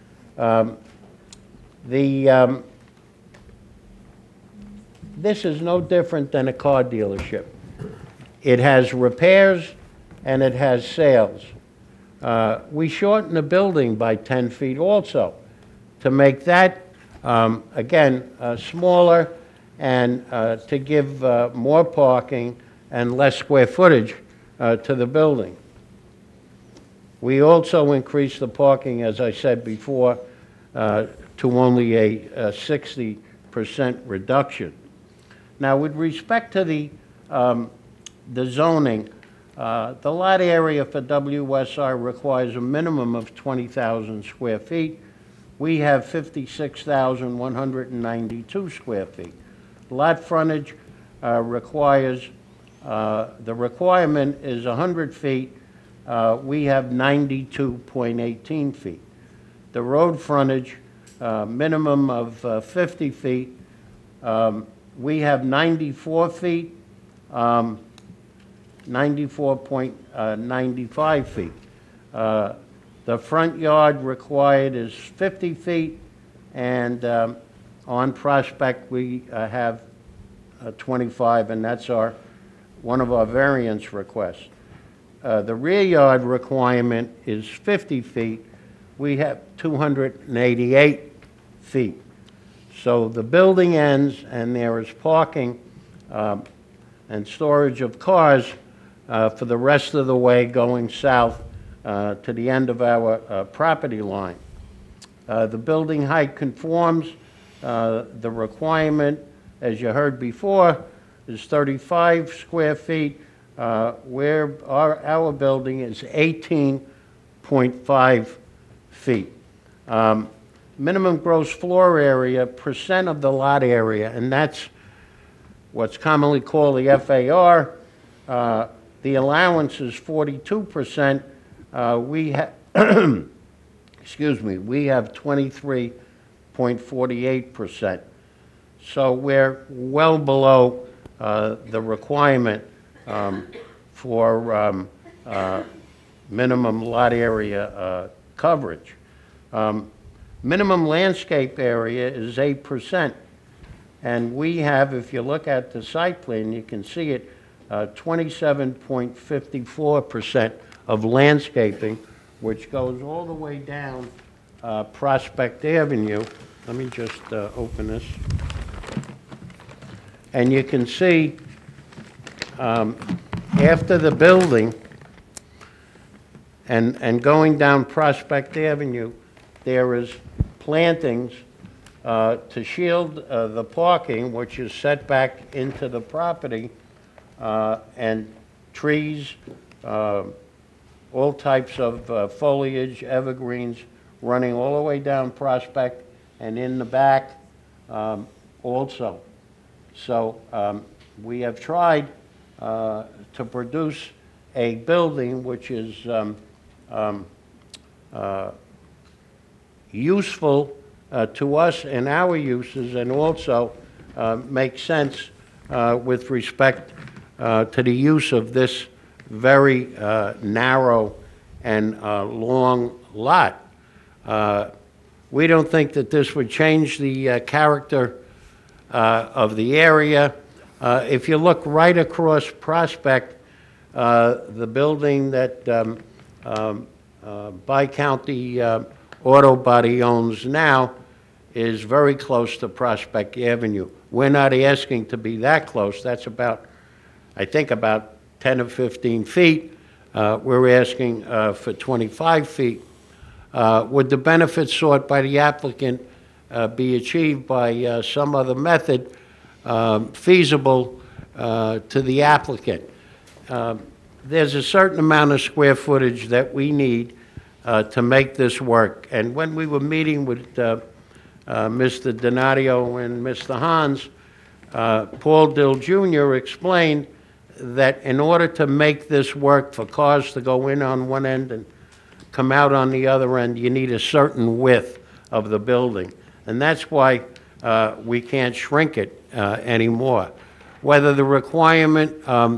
M: This is no different than a car dealership. It has repairs and it has sales. We shortened the building by 10 feet also to make that, again, smaller and to give more parking and less square footage to the building. We also increased the parking, as I said before, to only a 60% reduction. Now, with respect to the zoning, the lot area for WSR requires a minimum of 20,000 square feet. We have 56,192 square feet. Lot frontage requires, the requirement is 100 feet. We have 92.18 feet. The road frontage, minimum of 50 feet. We have 94 feet, 94.95 feet. The front yard required is 50 feet, and on Prospect we have 25, and that's one of our variance requests. The rear yard requirement is 50 feet. We have 288 feet. So the building ends, and there is parking and storage of cars for the rest of the way going south to the end of our property line. The building height conforms. The requirement, as you heard before, is 35 square feet, where our building is 18.5 feet. Minimum gross floor area, percent of the lot area, and that's what's commonly called the FAR. The allowance is 42%. We have, excuse me, we have 23.48%. So we're well below the requirement for minimum lot area coverage. Minimum landscape area is 8%. And we have, if you look at the site plan, you can see it, 27.54% of landscaping, which goes all the way down Prospect Avenue. Let me just open this. And you can see after the building and going down Prospect Avenue, there is plantings to shield the parking, which is set back into the property, and trees, all types of foliage, evergreens, running all the way down Prospect and in the back also. So we have tried to produce a building which is useful to us and our uses, and also makes sense with respect to the use of this very narrow and long lot. We don't think that this would change the character of the area. If you look right across Prospect, the building that Bi-County Auto Body owns now is very close to Prospect Avenue. We're not asking to be that close. That's about, I think, about 10 or 15 feet. We're asking for 25 feet. Would the benefits sought by the applicant be achieved by some other method feasible to the applicant? There's a certain amount of square footage that we need to make this work. And when we were meeting with Mr. Donadio and Mr. Hans, Paul Dill Jr. explained that in order to make this work for cars to go in on one end and come out on the other end, you need a certain width of the building. And that's why we can't shrink it anymore. Whether the requirement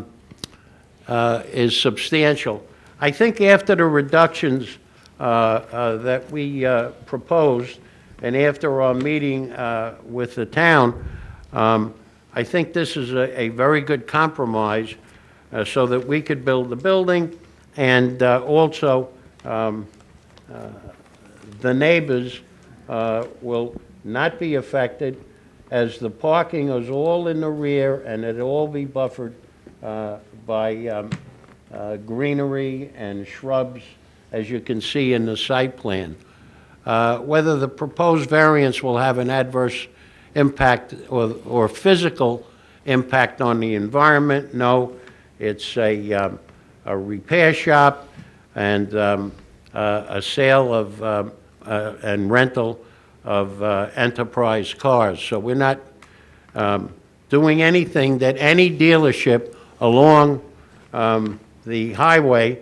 M: is substantial. I think after the reductions that we proposed, and after our meeting with the town, I think this is a very good compromise so that we could build the building, and also the neighbors will not be affected, as the parking is all in the rear and it'll all be buffered by greenery and shrubs, as you can see in the site plan. Whether the proposed variance will have an adverse impact or physical impact on the environment, no. It's a repair shop and a sale of and rental of enterprise cars. So we're not doing anything that any dealership along the highway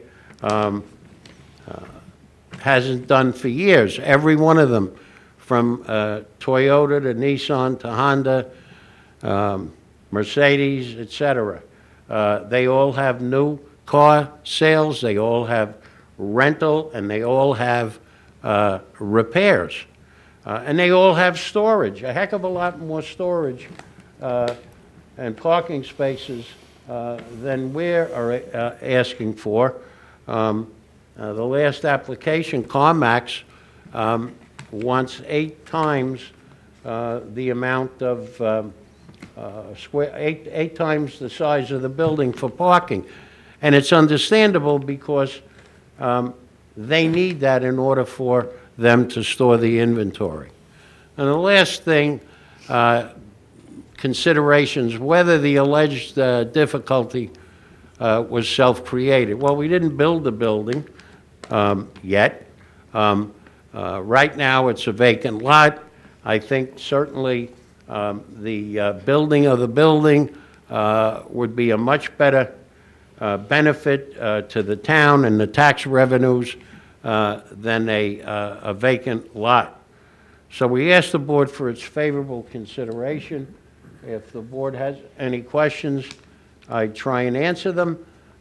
M: hasn't done for years. Every one of them, from Toyota to Nissan to Honda, Mercedes, etc. They all have new car sales, they all have rental, and they all have repairs. And they all have storage, a heck of a lot more storage and parking spaces than we're asking for. The last application, CarMax, wants 8 times the amount of eight times the size of the building for parking. And it's understandable because they need that in order for them to store the inventory. And the last thing, considerations, whether the alleged difficulty was self-created. Well, we didn't build the building yet. Right now, it's a vacant lot. I think certainly the building of the building would be a much better benefit to the town and the tax revenues than a vacant lot. So we ask the board for its favorable consideration. If the board has any questions, I try and answer them.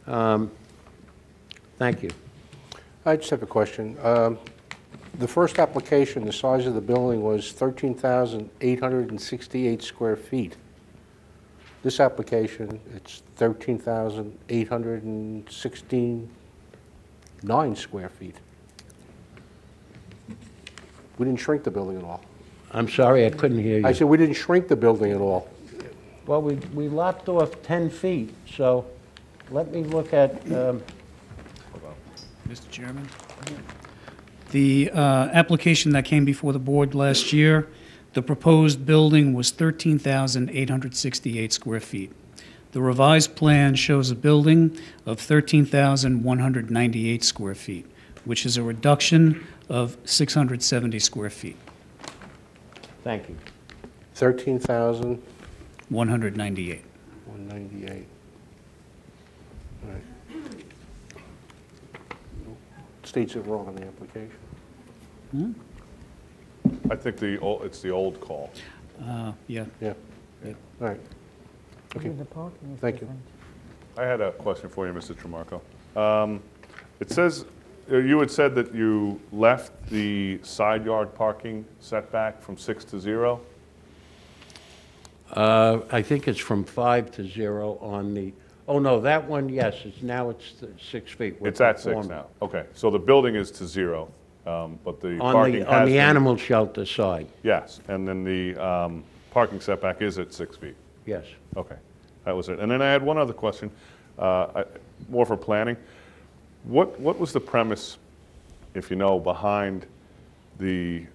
M: Thank you.
A: I just have a question. The first application, the size of the building was 13,868 square feet. This application, it's 13,869 square feet. We didn't shrink the building at all.
M: I'm sorry, I couldn't hear you.
A: I said we didn't shrink the building at all.
M: Well, we lopped off 10 feet, so let me look at,
B: Mr. Chairman? The application that came before the board last year, the proposed building was 13,868 square feet. The revised plan shows a building of 13,198 square feet, which is a reduction of 670 square feet.
M: thank you.
A: 13,198.
B: 198.
A: All right. States it wrong on the application.
D: I think it's the old call.
B: Yeah.
A: Yeah. All right. Okay.
H: The parking is
A: Thank you.
H: different.
D: I had a question for you, Mr. Tramarko. It says, you had said that you left the side yard parking setback from 6 to 0?
M: I think it's from 5 to 0 on the, oh no, that one, yes, it's 6 feet. We're
D: It's at 6
M: conforming.
D: now. Okay, so the building is to 0, but the
M: On
D: parking
M: the,
D: has
M: on the
D: been-
M: animal shelter side,
D: Yes, and then the parking setback is at 6 feet.
M: yes.
D: Okay, that was it. And then I had one other question, more for planning. What was the premise, if you know, behind the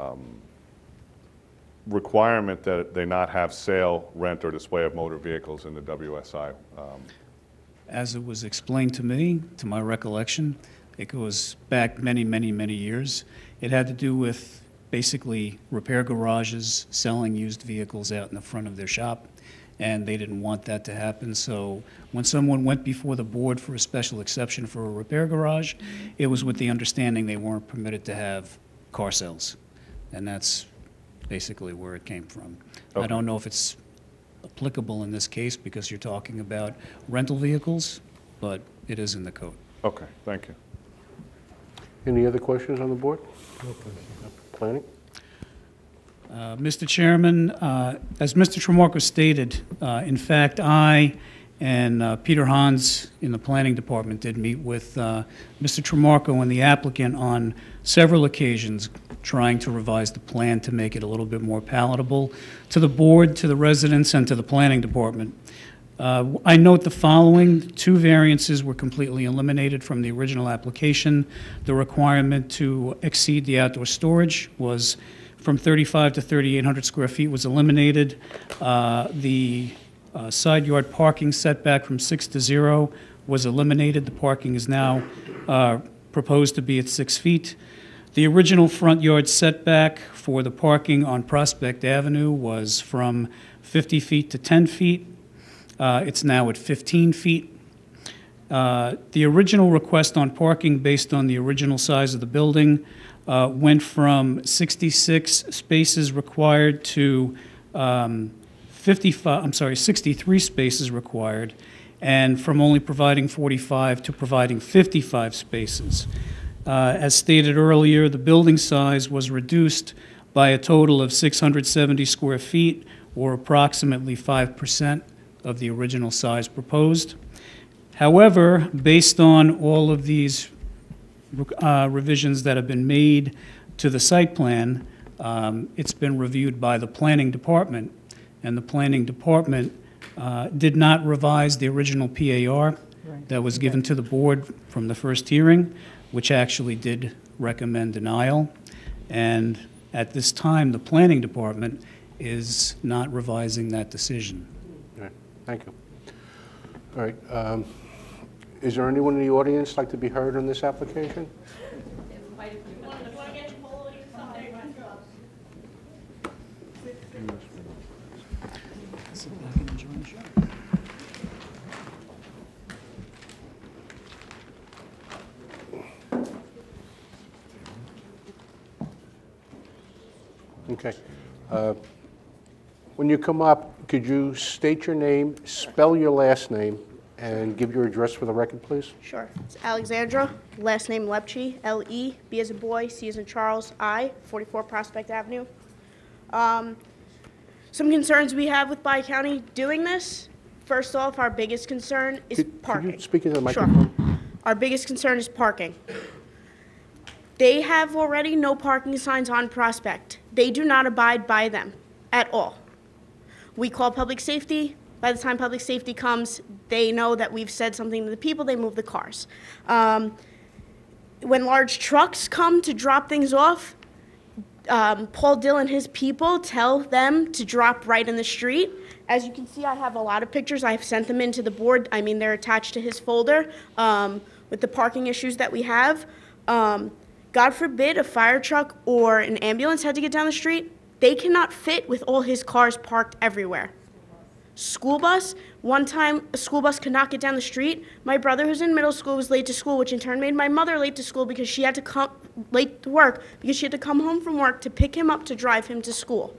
D: requirement that they not have sale, rent, or display of motor vehicles in the WSI?
B: As it was explained to me, to my recollection, it goes back many, many, many years. It had to do with basically repair garages selling used vehicles out in the front of their shop, and they didn't want that to happen. So when someone went before the board for a special exception for a repair garage, it was with the understanding they weren't permitted to have car sales. And that's basically where it came from. I
D: Okay.
B: don't know if it's applicable in this case because you're talking about rental vehicles, but it is in the code.
D: Okay, thank you.
A: Any other questions on the board? Planning?
B: Mr. Chairman, as Mr. Tramarko stated, in fact, I and Peter Hans in the Planning Department did meet with Mr. Tramarko and the applicant on several occasions, trying to revise the plan to make it a little bit more palatable to the board, to the residents, and to the Planning Department. I note the following. 2 variances were completely eliminated from the original application. The requirement to exceed the outdoor storage was from 35 to 3,800 square feet was eliminated. The side yard parking setback from 6 to 0 was eliminated. The parking is now proposed to be at 6 feet. The original front yard setback for the parking on Prospect Avenue was from 50 feet to 10 feet. It's now at 15 feet. The original request on parking, based on the original size of the building, went from 66 spaces required to 63 spaces required, and from only providing 45 to providing 55 spaces. As stated earlier, the building size was reduced by a total of 670 square feet, or approximately 5% of the original size proposed. However, based on all of these revisions that have been made to the site plan, it's been reviewed by the Planning Department, and the Planning Department did not revise the original PAR that was given to the board from the first hearing, which actually did recommend denial. And at this time, the Planning Department is not revising that decision.
A: All right, thank you. All right, is there anyone in the audience like to be heard on this application?
B: Sit back and enjoy the show.
A: Okay. When you come up, could you state your name, spell your last name, and give your address for the record, please?
N: Sure. It's Alexandra, last name Lepche, L-E, B as a boy, C as in Charles, I, 44 Prospect Avenue. Some concerns we have with Bi County doing this. First off, our biggest concern is parking.
A: Could you speak into the microphone?
N: Sure. Our biggest concern is parking. They have already no parking signs on Prospect. They do not abide by them at all. We call public safety. By the time public safety comes, they know that we've said something to the people, they move the cars. When large trucks come to drop things off, Paul Dill and his people tell them to drop right in the street. As you can see, I have a lot of pictures. I've sent them into the board. I mean, they're attached to his folder with the parking issues that we have. God forbid a fire truck or an ambulance had to get down the street. They cannot fit with all his cars parked everywhere. School bus, one time a school bus could not get down the street. My brother who's in middle school was late to school, which in turn made my mother late to school because she had to come late to work because she had to come home from work to pick him up to drive him to school.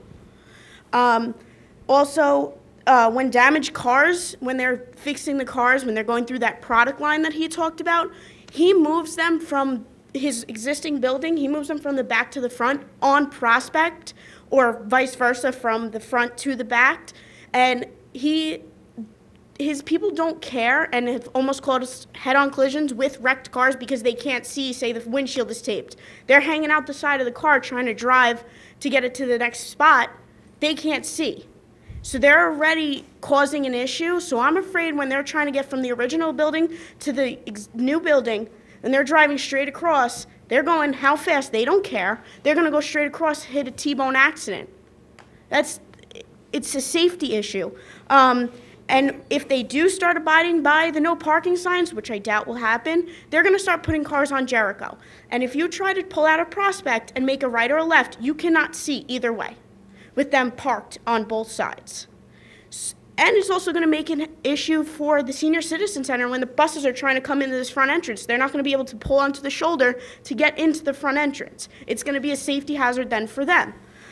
N: Also, when damaged cars, when they're fixing the cars, when they're going through that product line that he talked about, he moves them from his existing building, he moves them from the back to the front on Prospect, or vice versa from the front to the back. And his people don't care and have almost caused head-on collisions with wrecked cars because they can't see, say the windshield is taped. They're hanging out the side of the car trying to drive to get it to the next spot. They can't see. So they're already causing an issue. So I'm afraid when they're trying to get from the original building to the new building and they're driving straight across, they're going how fast? They don't care. They're going to go straight across, hit a T-bone accident. It's a safety issue. And if they do start abiding by the no parking signs, which I doubt will happen, they're going to start putting cars on Jericho. And if you try to pull out a Prospect and make a right or a left, you cannot see either way with them parked on both sides. And it's also going to make an issue for the Senior Citizen Center when the buses are trying to come into this front entrance. They're not going to be able to pull onto the shoulder to get into the front entrance. It's going to be a safety hazard then for them.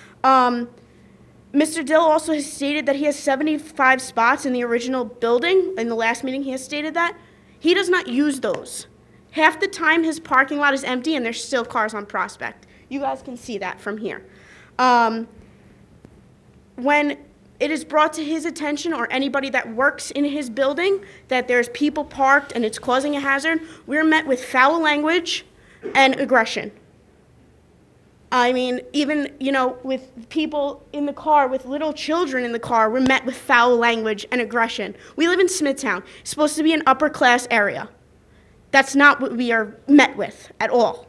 N: Mr. Dill also has stated that he has 75 spots in the original building. In the last meeting, he has stated that. He does not use those. Half the time, his parking lot is empty, and there's still cars on Prospect. You guys can see that from here. When it is brought to his attention or anybody that works in his building that there's people parked and it's causing a hazard, we're met with foul language and aggression. I mean, even, with people in the car, with little children in the car, we're met with foul language and aggression. We live in Smithtown. It's supposed to be an upper-class area. That's not what we are met with at all.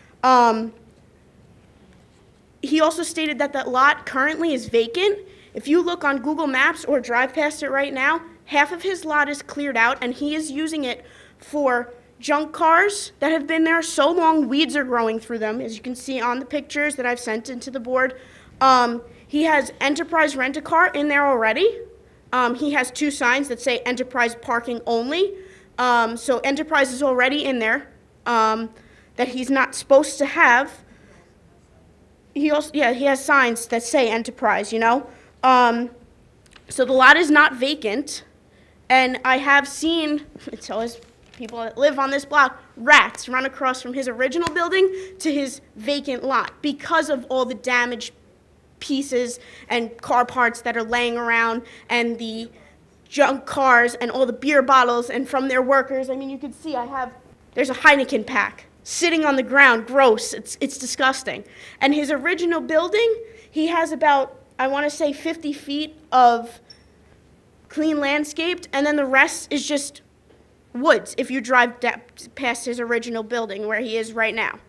N: He also stated that that lot currently is vacant. If you look on Google Maps or drive past it right now, half of his lot is cleared out, and he is using it for junk cars that have been there so long, weeds are growing through them, as you can see on the pictures that I've sent into the board. He has Enterprise Rent-A-Car in there already. He has 2 signs that say Enterprise Parking Only. So Enterprise is already in there that he's not supposed to have. He has signs that say Enterprise, So the lot is not vacant, and I have seen, so as people that live on this block, rats run across from his original building to his vacant lot because of all the damaged pieces and car parts that are laying around and the junk cars and all the beer bottles and from their workers. I mean, you can see there's a Heineken pack sitting on the ground, gross, it's disgusting. And his original building, he has about, I want to say 50 feet of clean landscaped, and then the rest is just woods if you drive past his original building where he is right now.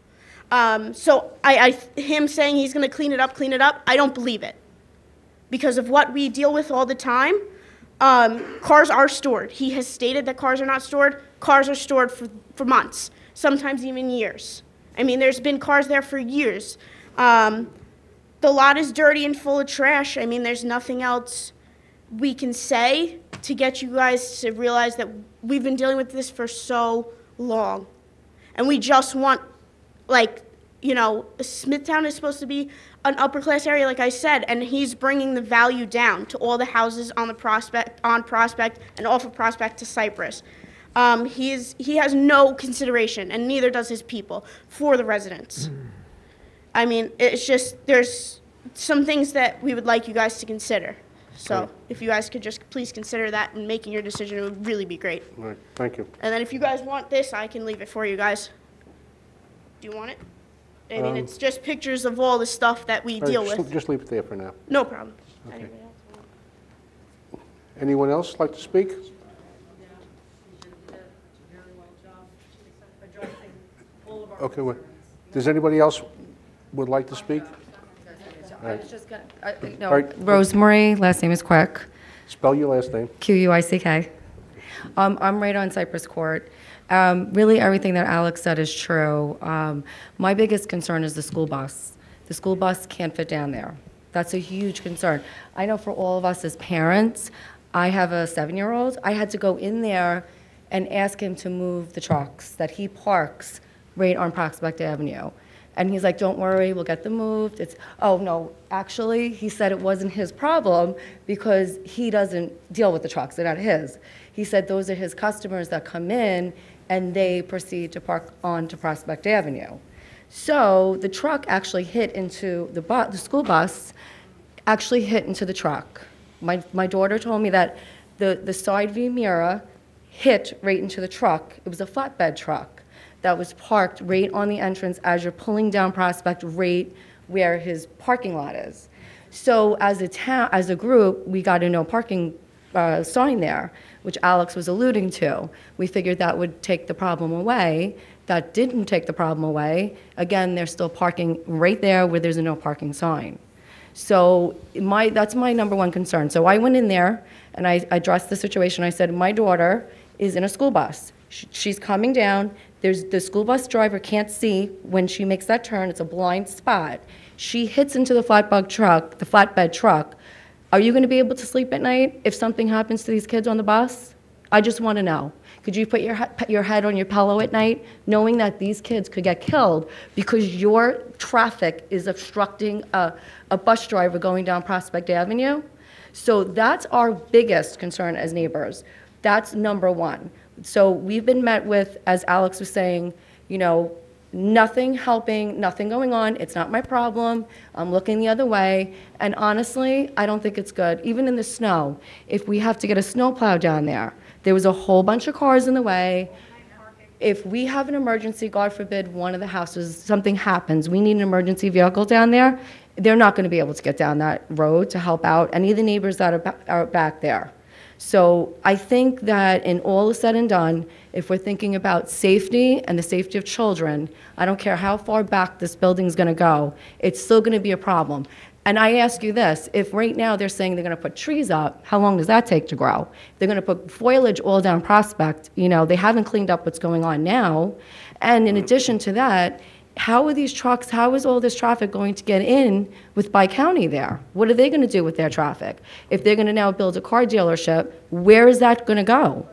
N: So him saying he's going to clean it up, I don't believe it. Because of what we deal with all the time, cars are stored. He has stated that cars are not stored. Cars are stored for months, sometimes even years. I mean, there's been cars there for years. The lot is dirty and full of trash. I mean, there's nothing else we can say to get you guys to realize that we've been dealing with this for so long. And we just want, like, you know, Smithtown is supposed to be an upper class area, like I said, and he's bringing the value down to all the houses on Prospect, and off of Prospect to Cypress. He has no consideration, and neither does his people, for the residents. I mean, it's just, there's some things that we would like you guys to consider. So if you guys could just please consider that in making your decision, it would really be great.
A: All right, thank you.
N: And then if you guys want this, I can leave it for you guys. Do you want it? I mean, it's just pictures of all the stuff that we deal with.
A: Just leave it there for now.
N: No problem.
A: Okay.
N: Anybody else?
A: Anyone else like to speak? Okay, wait. Does anybody else would like to speak?
O: I was just gonna, no,
A: All right.
O: Rosemary, last name is Quick,
A: Spell your last name.
O: Quick. I'm right on Cypress Court. Really, everything that Alex said is true. My biggest concern is the school bus. The school bus can't fit down there. That's a huge concern. I know for all of us as parents, I have a 7-year-old. I had to go in there and ask him to move the trucks that he parks right on Prospect Avenue. And he's like, don't worry, we'll get them moved. It's, oh no, actually, he said it wasn't his problem because he doesn't deal with the trucks, they're not his. He said those are his customers that come in and they proceed to park onto Prospect Avenue. So the truck actually hit into the school bus, actually hit into the truck. My daughter told me that the side view mirror hit right into the truck. It was a flatbed truck that was parked right on the entrance as you're pulling down Prospect, right where his parking lot is. So as a group, we got a no parking sign there, which Alex was alluding to. We figured that would take the problem away. That didn't take the problem away. Again, they're still parking right there where there's a no parking sign. So that's my number one concern. So I went in there and I addressed the situation. I said, my daughter is in a school bus. She's coming down. The school bus driver can't see when she makes that turn. It's a blind spot. She hits into the flatbed truck. Are you going to be able to sleep at night if something happens to these kids on the bus? I just want to know. Could you put your head on your pillow at night knowing that these kids could get killed because your traffic is obstructing a bus driver going down Prospect Avenue? So that's our biggest concern as neighbors. That's number one. So we've been met with, as Alex was saying, you know, nothing helping, nothing going on. It's not my problem. I'm looking the other way. And honestly, I don't think it's good. Even in the snow, if we have to get a snowplow down there, there was a whole bunch of cars in the way. If we have an emergency, God forbid, one of the houses, something happens, we need an emergency vehicle down there, they're not going to be able to get down that road to help out any of the neighbors that are back there. So I think that in all is said and done, if we're thinking about safety and the safety of children, I don't care how far back this building's going to go, it's still going to be a problem. And I ask you this, if right now they're saying they're going to put trees up, how long does that take to grow? They're going to put foliage all down Prospect. You know, they haven't cleaned up what's going on now. And in addition to that, how are these trucks, how is all this traffic going to get in with Bi-County there? What are they going to do with their traffic? If they're going to now build a car dealership, where is that going to go?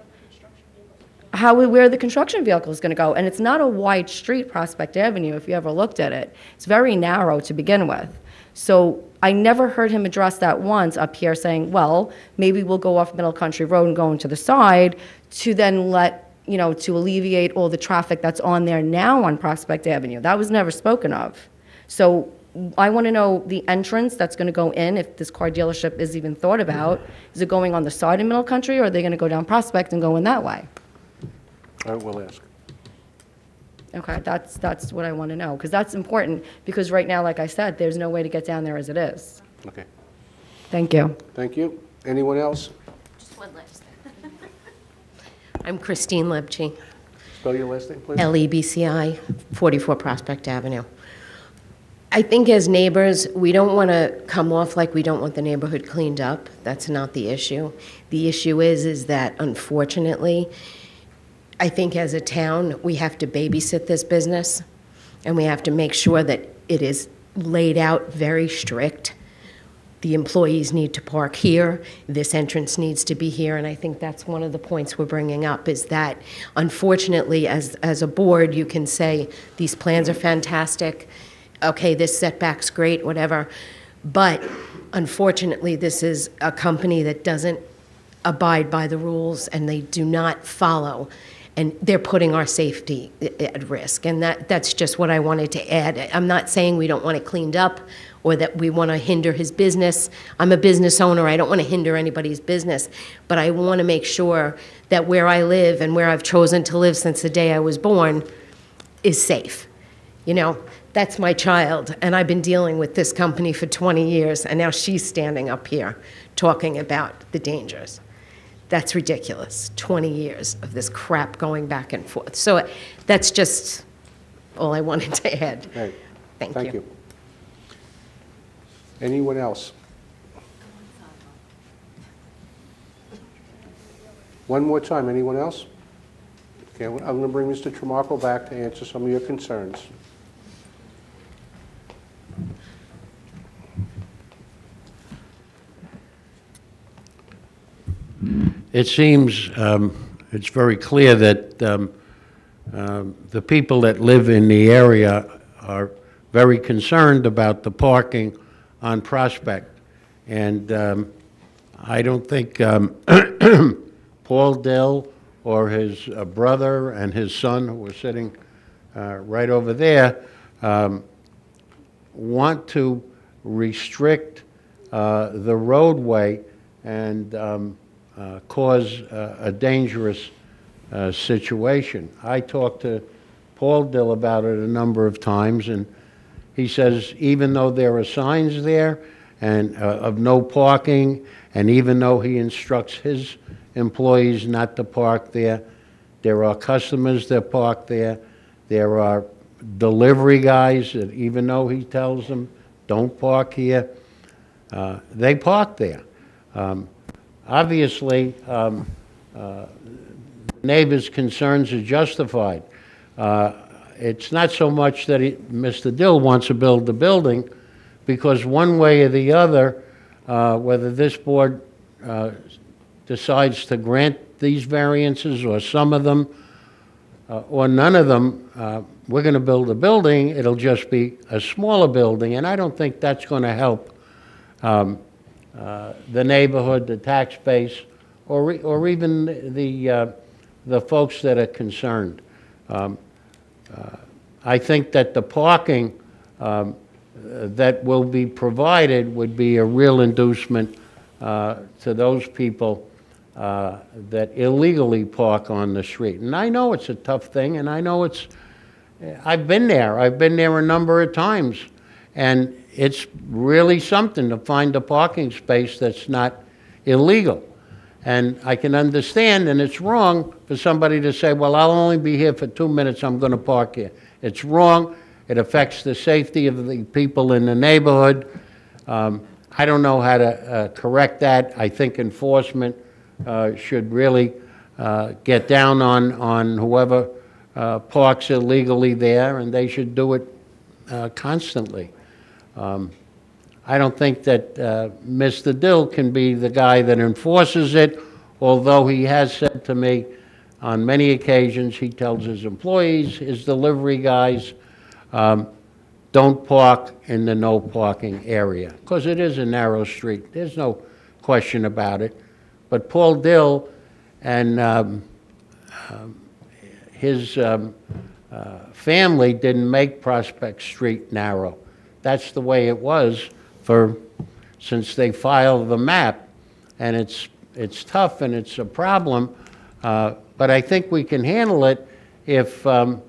O: Where are the construction vehicles going to go? And it's not a wide street, Prospect Avenue, if you ever looked at it. It's very narrow to begin with. So I never heard him address that once up here saying, well, maybe we'll go off Middle Country Road and go into the side to then to alleviate all the traffic that's on there now on Prospect Avenue. That was never spoken of. So I want to know the entrance that's going to go in, if this car dealership is even thought about. Is it going on the side of Middle Country, or are they going to go down Prospect and go in that way?
A: I will ask.
O: Okay, that's what I want to know, because that's important, because right now, like I said, there's no way to get down there as it is.
A: Okay.
O: Thank you.
A: Thank you. Anyone else?
P: Just one last. I'm Christine Lebchi.
A: Spell your last name, please.
P: LEBCI, 44 Prospect Avenue. I think as neighbors, we don't want to come off like we don't want the neighborhood cleaned up. That's not the issue. The issue is that unfortunately, I think as a town, we have to babysit this business, and we have to make sure that it is laid out very strict. The employees need to park here, this entrance needs to be here, and I think that's one of the points we're bringing up, is that unfortunately, as a board, you can say, these plans are fantastic, okay, this setback's great, whatever, but unfortunately, this is a company that doesn't abide by the rules, and they do not follow, and they're putting our safety at risk, and that's just what I wanted to add. I'm not saying we don't want it cleaned up or that we want to hinder his business. I'm a business owner. I don't want to hinder anybody's business, but I want to make sure that where I live and where I've chosen to live since the day I was born is safe. You know, that's my child, and I've been dealing with this company for 20 years, and now she's standing up here talking about the dangers. That's ridiculous. 20 years of this crap going back and forth. So that's just all I wanted to add.
A: Right.
P: Thank you.
A: Anyone else? One more time, anyone else? Okay, I'm going to bring Mr. Tramarko back to answer some of your concerns.
M: It seems it's very clear that the people that live in the area are very concerned about the parking on Prospect. And I don't think Paul Dill or his brother and his son, who are sitting right over there, want to restrict the roadway and cause a dangerous situation. I talked to Paul Dill about it a number of times, and he says even though there are signs there and of no parking, and even though he instructs his employees not to park there, there are customers that park there. There are delivery guys that even though he tells them don't park here, they park there. Obviously, neighbors' concerns are justified. It's not so much that Mr. Dill wants to build the building, because one way or the other, whether this board decides to grant these variances or some of them or none of them, we're going to build a building. It'll just be a smaller building, and I don't think that's going to help the neighborhood, the tax base, or even the folks that are concerned. I think that the parking that will be provided would be a real inducement to those people that illegally park on the street. And I know it's a tough thing, and I know I've been there. I've been there a number of times, and it's really something to find a parking space that's not illegal. And I can understand, and it's wrong for somebody to say, well, I'll only be here for 2 minutes, I'm going to park here. It's wrong. It affects the safety of the people in the neighborhood. I don't know how to correct that. I think enforcement should really get down on whoever parks illegally there, and they should do it constantly. I don't think that Mr. Dill can be the guy that enforces it, although he has said to me on many occasions, he tells his employees, his delivery guys, don't park in the no parking area, because it is a narrow street. There's no question about it. But Paul Dill and his family didn't make Prospect Street narrow. That's the way it was since they filed the map, and it's tough and it's a problem, but I think we can handle it if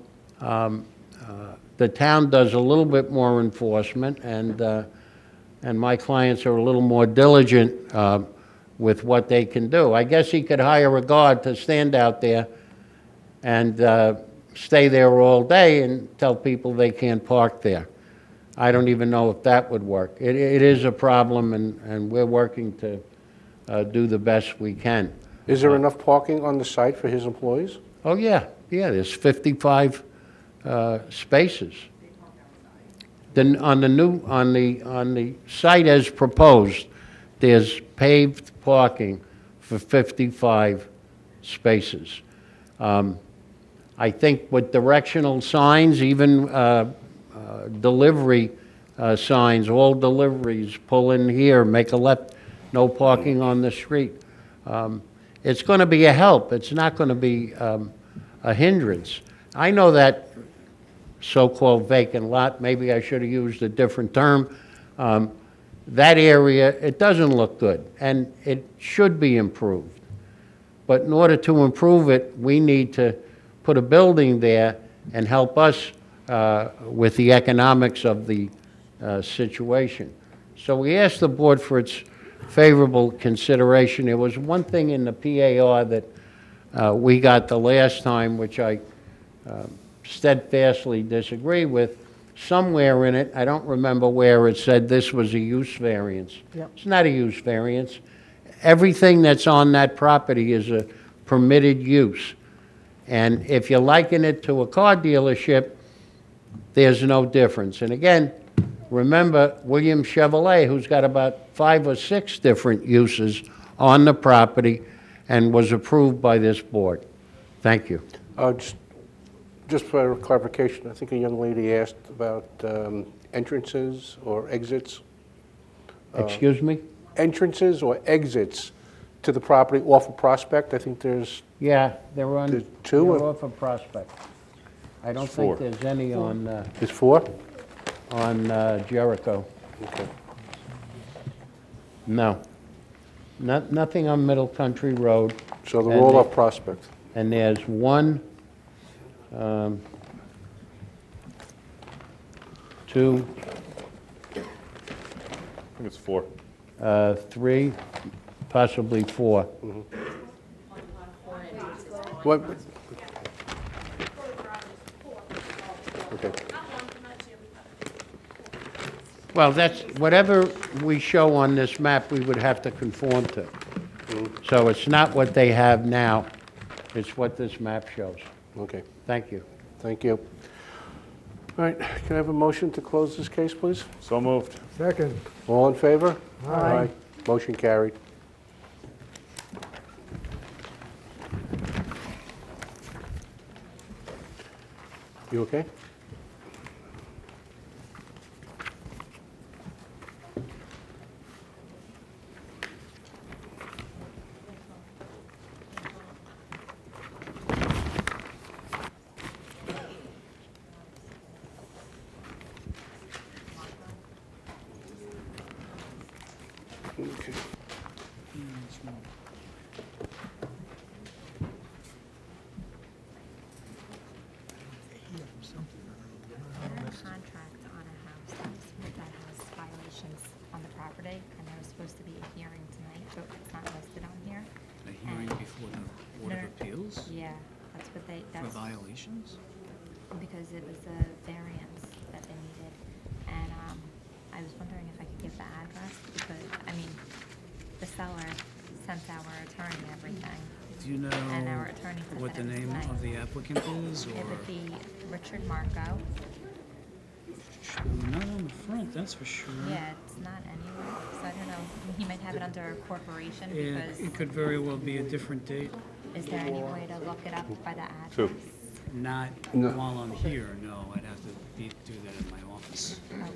M: the town does a little bit more enforcement, and my clients are a little more diligent with what they can do. I guess he could hire a guard to stand out there and stay there all day and tell people they can't park there. I don't even know if that would work. It is a problem, and we're working to do the best we can.
A: Is there enough parking on the site for his employees?
M: Oh, yeah, there's 55 spaces. Then on the site as proposed, there's paved parking for 55 spaces. I think with directional signs, even delivery signs, all deliveries, pull in here, make a left, no parking on the street. It's going to be a help. It's not going to be a hindrance. I know that so-called vacant lot, maybe I should have used a different term. That area, it doesn't look good, and it should be improved. But in order to improve it, we need to put a building there and help us with the economics of the situation. So we asked the board for its favorable consideration. There was one thing in the PAR that we got the last time, which I steadfastly disagree with. Somewhere in it, I don't remember where, it said this was a use variance.
H: Yep.
M: It's not a use variance. Everything that's on that property is a permitted use. And if you liken it to a car dealership, there's no difference. And again, remember William Chevrolet, who's got about 5 or 6 different uses on the property and was approved by this board. Thank you.
A: Just for clarification, I think a young lady asked about entrances or exits.
M: Excuse me?
A: Entrances or exits to the property off of Prospect. I think there's...
M: Yeah, they're
A: There's two?
M: off of Prospect. I don't
D: There's 4.
M: think there's any on,
A: There's 4?
M: on Jericho.
A: Okay.
M: No. Nothing on Middle Country Road.
A: So they're
M: And
A: all
M: they-
A: off Prospect.
M: And there's one, 2,
D: I think it's 4.
M: 3, possibly 4.
A: What? Okay.
M: Well, that's, whatever we show on this map, we would have to conform to. So it's not what they have now, it's what this map shows.
A: Okay.
M: Thank you.
A: Thank you. All right, can I have a motion to close this case, please?
D: So moved.
H: Second.
A: All in favor?
H: Aye.
A: Motion carried. You okay? Okay.
Q: Contract on a house that has violations on the property, and there was supposed to be a hearing tonight, but it's not listed on here.
B: A hearing before the Board of Appeals
Q: Yeah, that's what they,
B: for
Q: that's
B: violations?
Q: because it was a variance that they needed. And, I was wondering if I could get the address, because, I mean, the seller sent our attorney everything.
B: Do you know
Q: And our attorney said
B: what
Q: that
B: the
Q: it was
B: name
Q: tonight.
B: of the applicant is,
Q: It
B: or?
Q: would be Richard Marco.
B: Not on the front, that's for sure.
Q: Yeah, it's not anywhere, so I don't know, he might have it under a corporation
B: Yeah,
Q: because,
B: it could very well be a different date.
Q: is there any way to look it up by the address?
D: 2.
B: Not
A: No.
B: while I'm here, no, I'd have to do that in my office.
Q: Okay,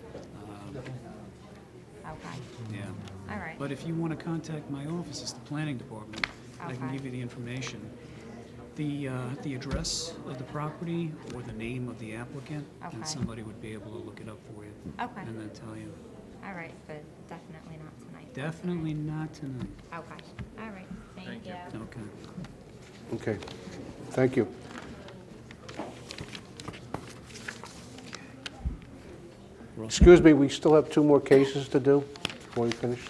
B: Um,
Q: okay,
B: Yeah.
Q: all right.
B: But if you want to contact my office, it's the planning department. I can
Q: Okay.
B: give you the information. The address of the property or the name of the applicant,
Q: Okay.
B: and somebody would be able to look it up for you.
Q: Okay.
B: And then tell you.
Q: All right, but definitely not tonight.
B: Definitely not tonight.
Q: Okay, all right, thank you.
B: Okay.
A: Okay. Thank you. Excuse me, we still have 2 more cases to do before we finish.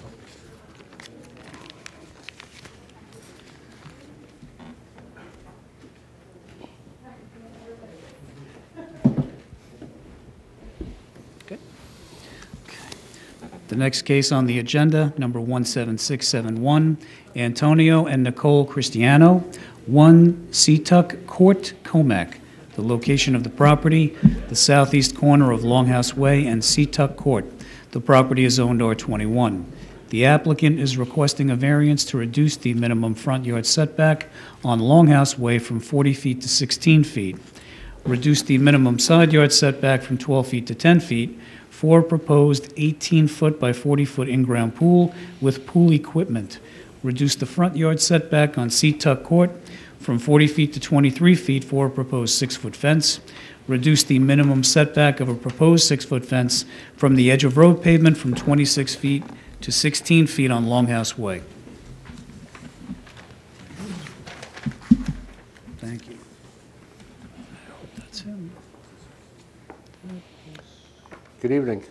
B: The next case on the agenda, number 17671, Antonio and Nicole Cristiano, 1 Seatuck Court, Comac. The location of the property, the southeast corner of Longhouse Way and Seatuck Court. The property is zoned R21. The applicant is requesting a variance to reduce the minimum front yard setback on Longhouse Way from 40 feet to 16 feet, reduce the minimum side yard setback from 12 feet to 10 feet for a proposed 18-foot by 40-foot in-ground pool with pool equipment, reduce the front yard setback on Seatuck Court from 40 feet to 23 feet for a proposed 6-foot fence, reduce the minimum setback of a proposed 6-foot fence from the edge of road pavement from 26 feet to 16 feet on Longhouse Way. Thank you. I hope that's him.
A: Good evening.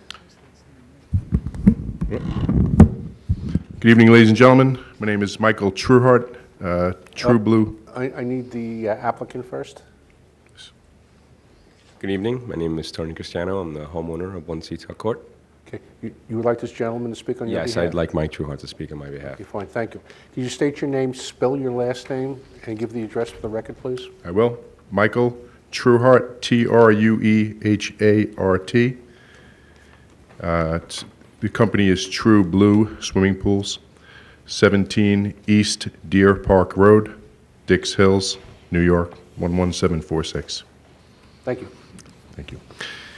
R: Good evening, ladies and gentlemen. My name is Michael Trueheart, True Blue.
A: I need the applicant first.
S: Good evening. My name is Tony Cristiano. I'm the homeowner of 1 Seatuck Court.
A: Okay. You would like this gentleman to speak on your behalf?
S: Yes, I'd like Mike Trueheart to speak on my behalf.
A: Okay, fine, thank you. Can you state your name, spell your last name, and give the address for the record, please?
R: I will. Michael Trueheart, Trueheart. The company is True Blue Swimming Pools, 17 East Deer Park Road, Dix Hills, New York, 11746.
A: Thank you.
R: Thank you.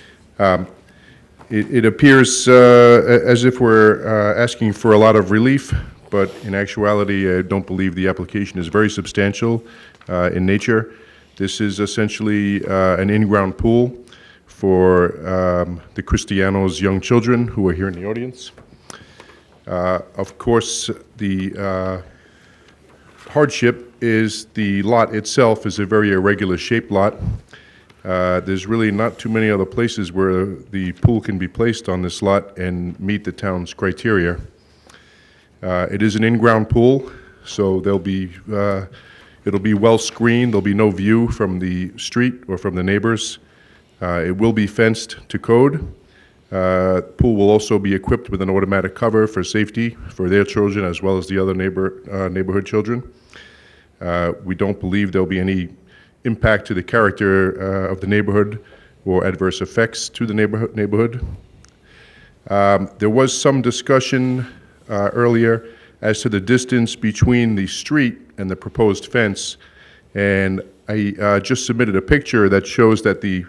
R: It appears as if we're asking for a lot of relief, but in actuality, I don't believe the application is very substantial in nature. This is essentially an in-ground pool for the Cristianos' young children who are here in the audience. Of course, the hardship is the lot itself is a very irregular shaped lot. There's really not too many other places where the pool can be placed on this lot and meet the town's criteria. It is an in-ground pool, so it'll be well screened. There'll be no view from the street or from the neighbors. It will be fenced to code. Pool will also be equipped with an automatic cover for safety for their children as well as the other neighborhood children. We don't believe there'll be any impact to the character of the neighborhood or adverse effects to the neighborhood. There was some discussion earlier as to the distance between the street and the proposed fence, and I just submitted a picture that shows that the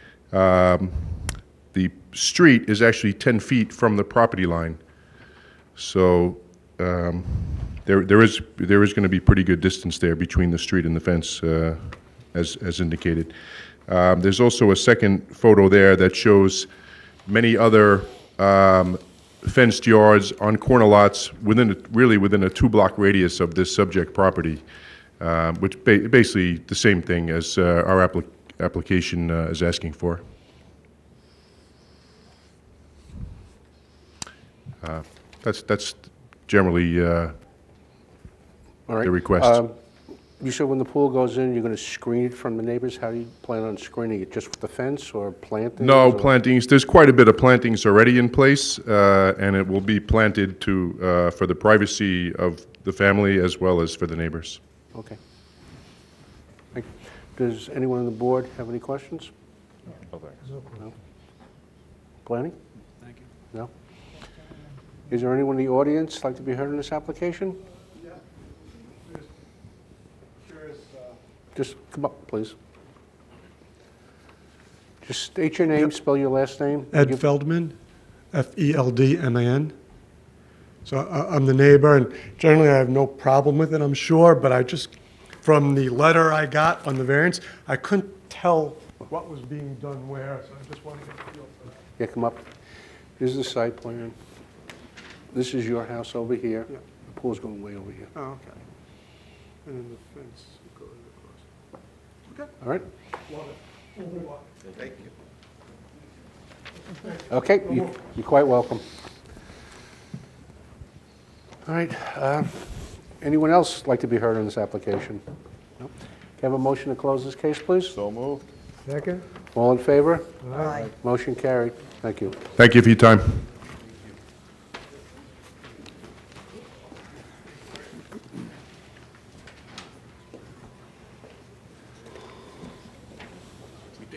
R: street is actually 10 feet from the property line. So there is going to be pretty good distance there between the street and the fence, as indicated. There's also a second photo there that shows many other fenced yards on corner lots really within a 2-block radius of this subject property, which basically the same thing as our application is asking for. That's generally
A: All right.
R: the request.
A: You said when the pool goes in, you're going to screen it from the neighbors. How do you plan on screening it? Just with the fence or plantings?
R: No
A: or?
R: plantings. There's quite a bit of plantings already in place, and it will be planted for the privacy of the family as well as for the neighbors.
A: Okay. Thank you. Does anyone on the board have any questions?
D: No, thanks.
A: No? Planning?
B: Thank you.
A: No? Is there anyone in the audience like to be heard on this application? Just come up, please. Just state your name, spell your last name.
T: Ed Feldman, Feldman. So I'm the neighbor, and generally I have no problem with it, I'm sure, but I just, from the letter I got on the variance, I couldn't tell what was being done where, so I just wanted to get a feel for that.
A: Yeah, come up. This is the site plan. This is your house over here.
T: Yeah.
A: The pool's going way over here.
T: Oh, okay. And then the fence goes across. Okay.
A: All right?
T: Love it.
L: Thank you.
A: Okay, you're quite welcome. All right. Anyone else like to be heard on this application? No? Can I have a motion to close this case, please?
D: So moved.
T: Second?
A: All in favor?
T: Aye.
A: Motion carried. Thank you.
R: Thank you for your time.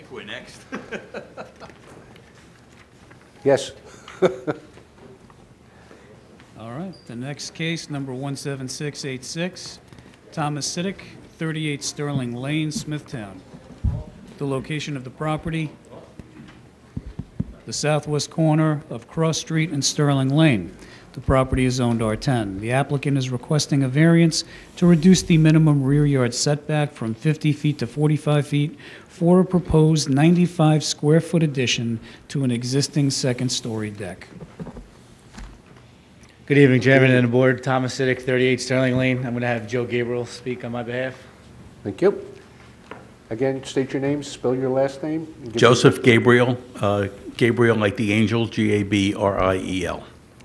U: think we're next.
A: Yes.
B: All right, the next case, number 17686, Thomas Siddick, 38 Sterling Lane, Smithtown. The location of the property, the southwest corner of Cross Street and Sterling Lane. The property is zoned R10. The applicant is requesting a variance to reduce the minimum rear yard setback from 50 feet to 45 feet for a proposed 95 square foot addition to an existing second-story deck.
V: Good evening, Chairman and the Board. Thomas Siddick, 38 Sterling Lane. I'm going to have Joe Gabriel speak on my behalf.
A: Thank you. Again, state your name, spell your last name. And give
U: Joseph
A: me-
U: Gabriel, Gabriel like the angel, Gabriel.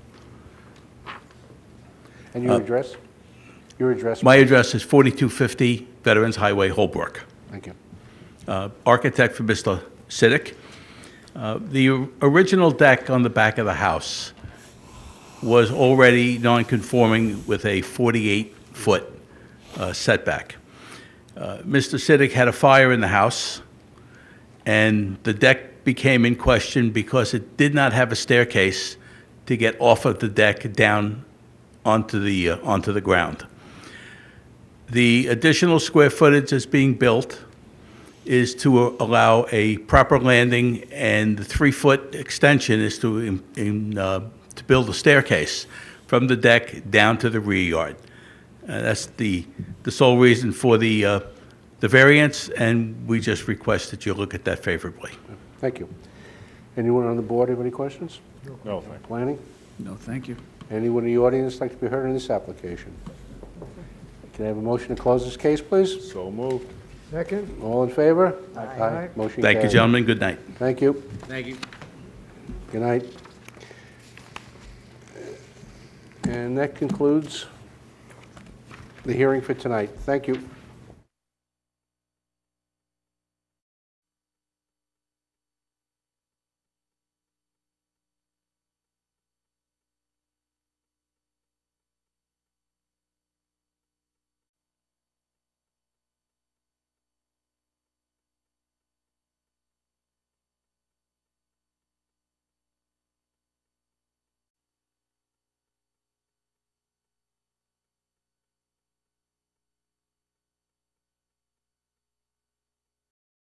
A: And your address? Your address?
U: My address is 4250 Veterans Highway, Holbrook.
A: Thank you.
U: Architect for Mr. Siddick. The original deck on the back of the house was already non-conforming with a 48-foot setback. Mr. Siddick had a fire in the house, and the deck became in question because it did not have a staircase to get off of the deck down onto the ground. The additional square footage that's being built is to allow a proper landing, and the 3-foot extension is to build a staircase from the deck down to the rear yard. That's the sole reason for the variance, and we just request that you look at that favorably.
A: Thank you. Anyone on the board have any questions?
D: No, thank you.
A: Planning?
B: No, thank you.
A: Anyone in the audience like to be heard on this application? Can I have a motion to close this case, please?
D: So moved.
T: Second?
A: All in favor?
T: Aye.
A: Motion
U: Thank you,
A: carried.
U: gentlemen. Good night.
A: Thank you.
V: Thank you.
A: Good night. And that concludes the hearing for tonight. Thank you.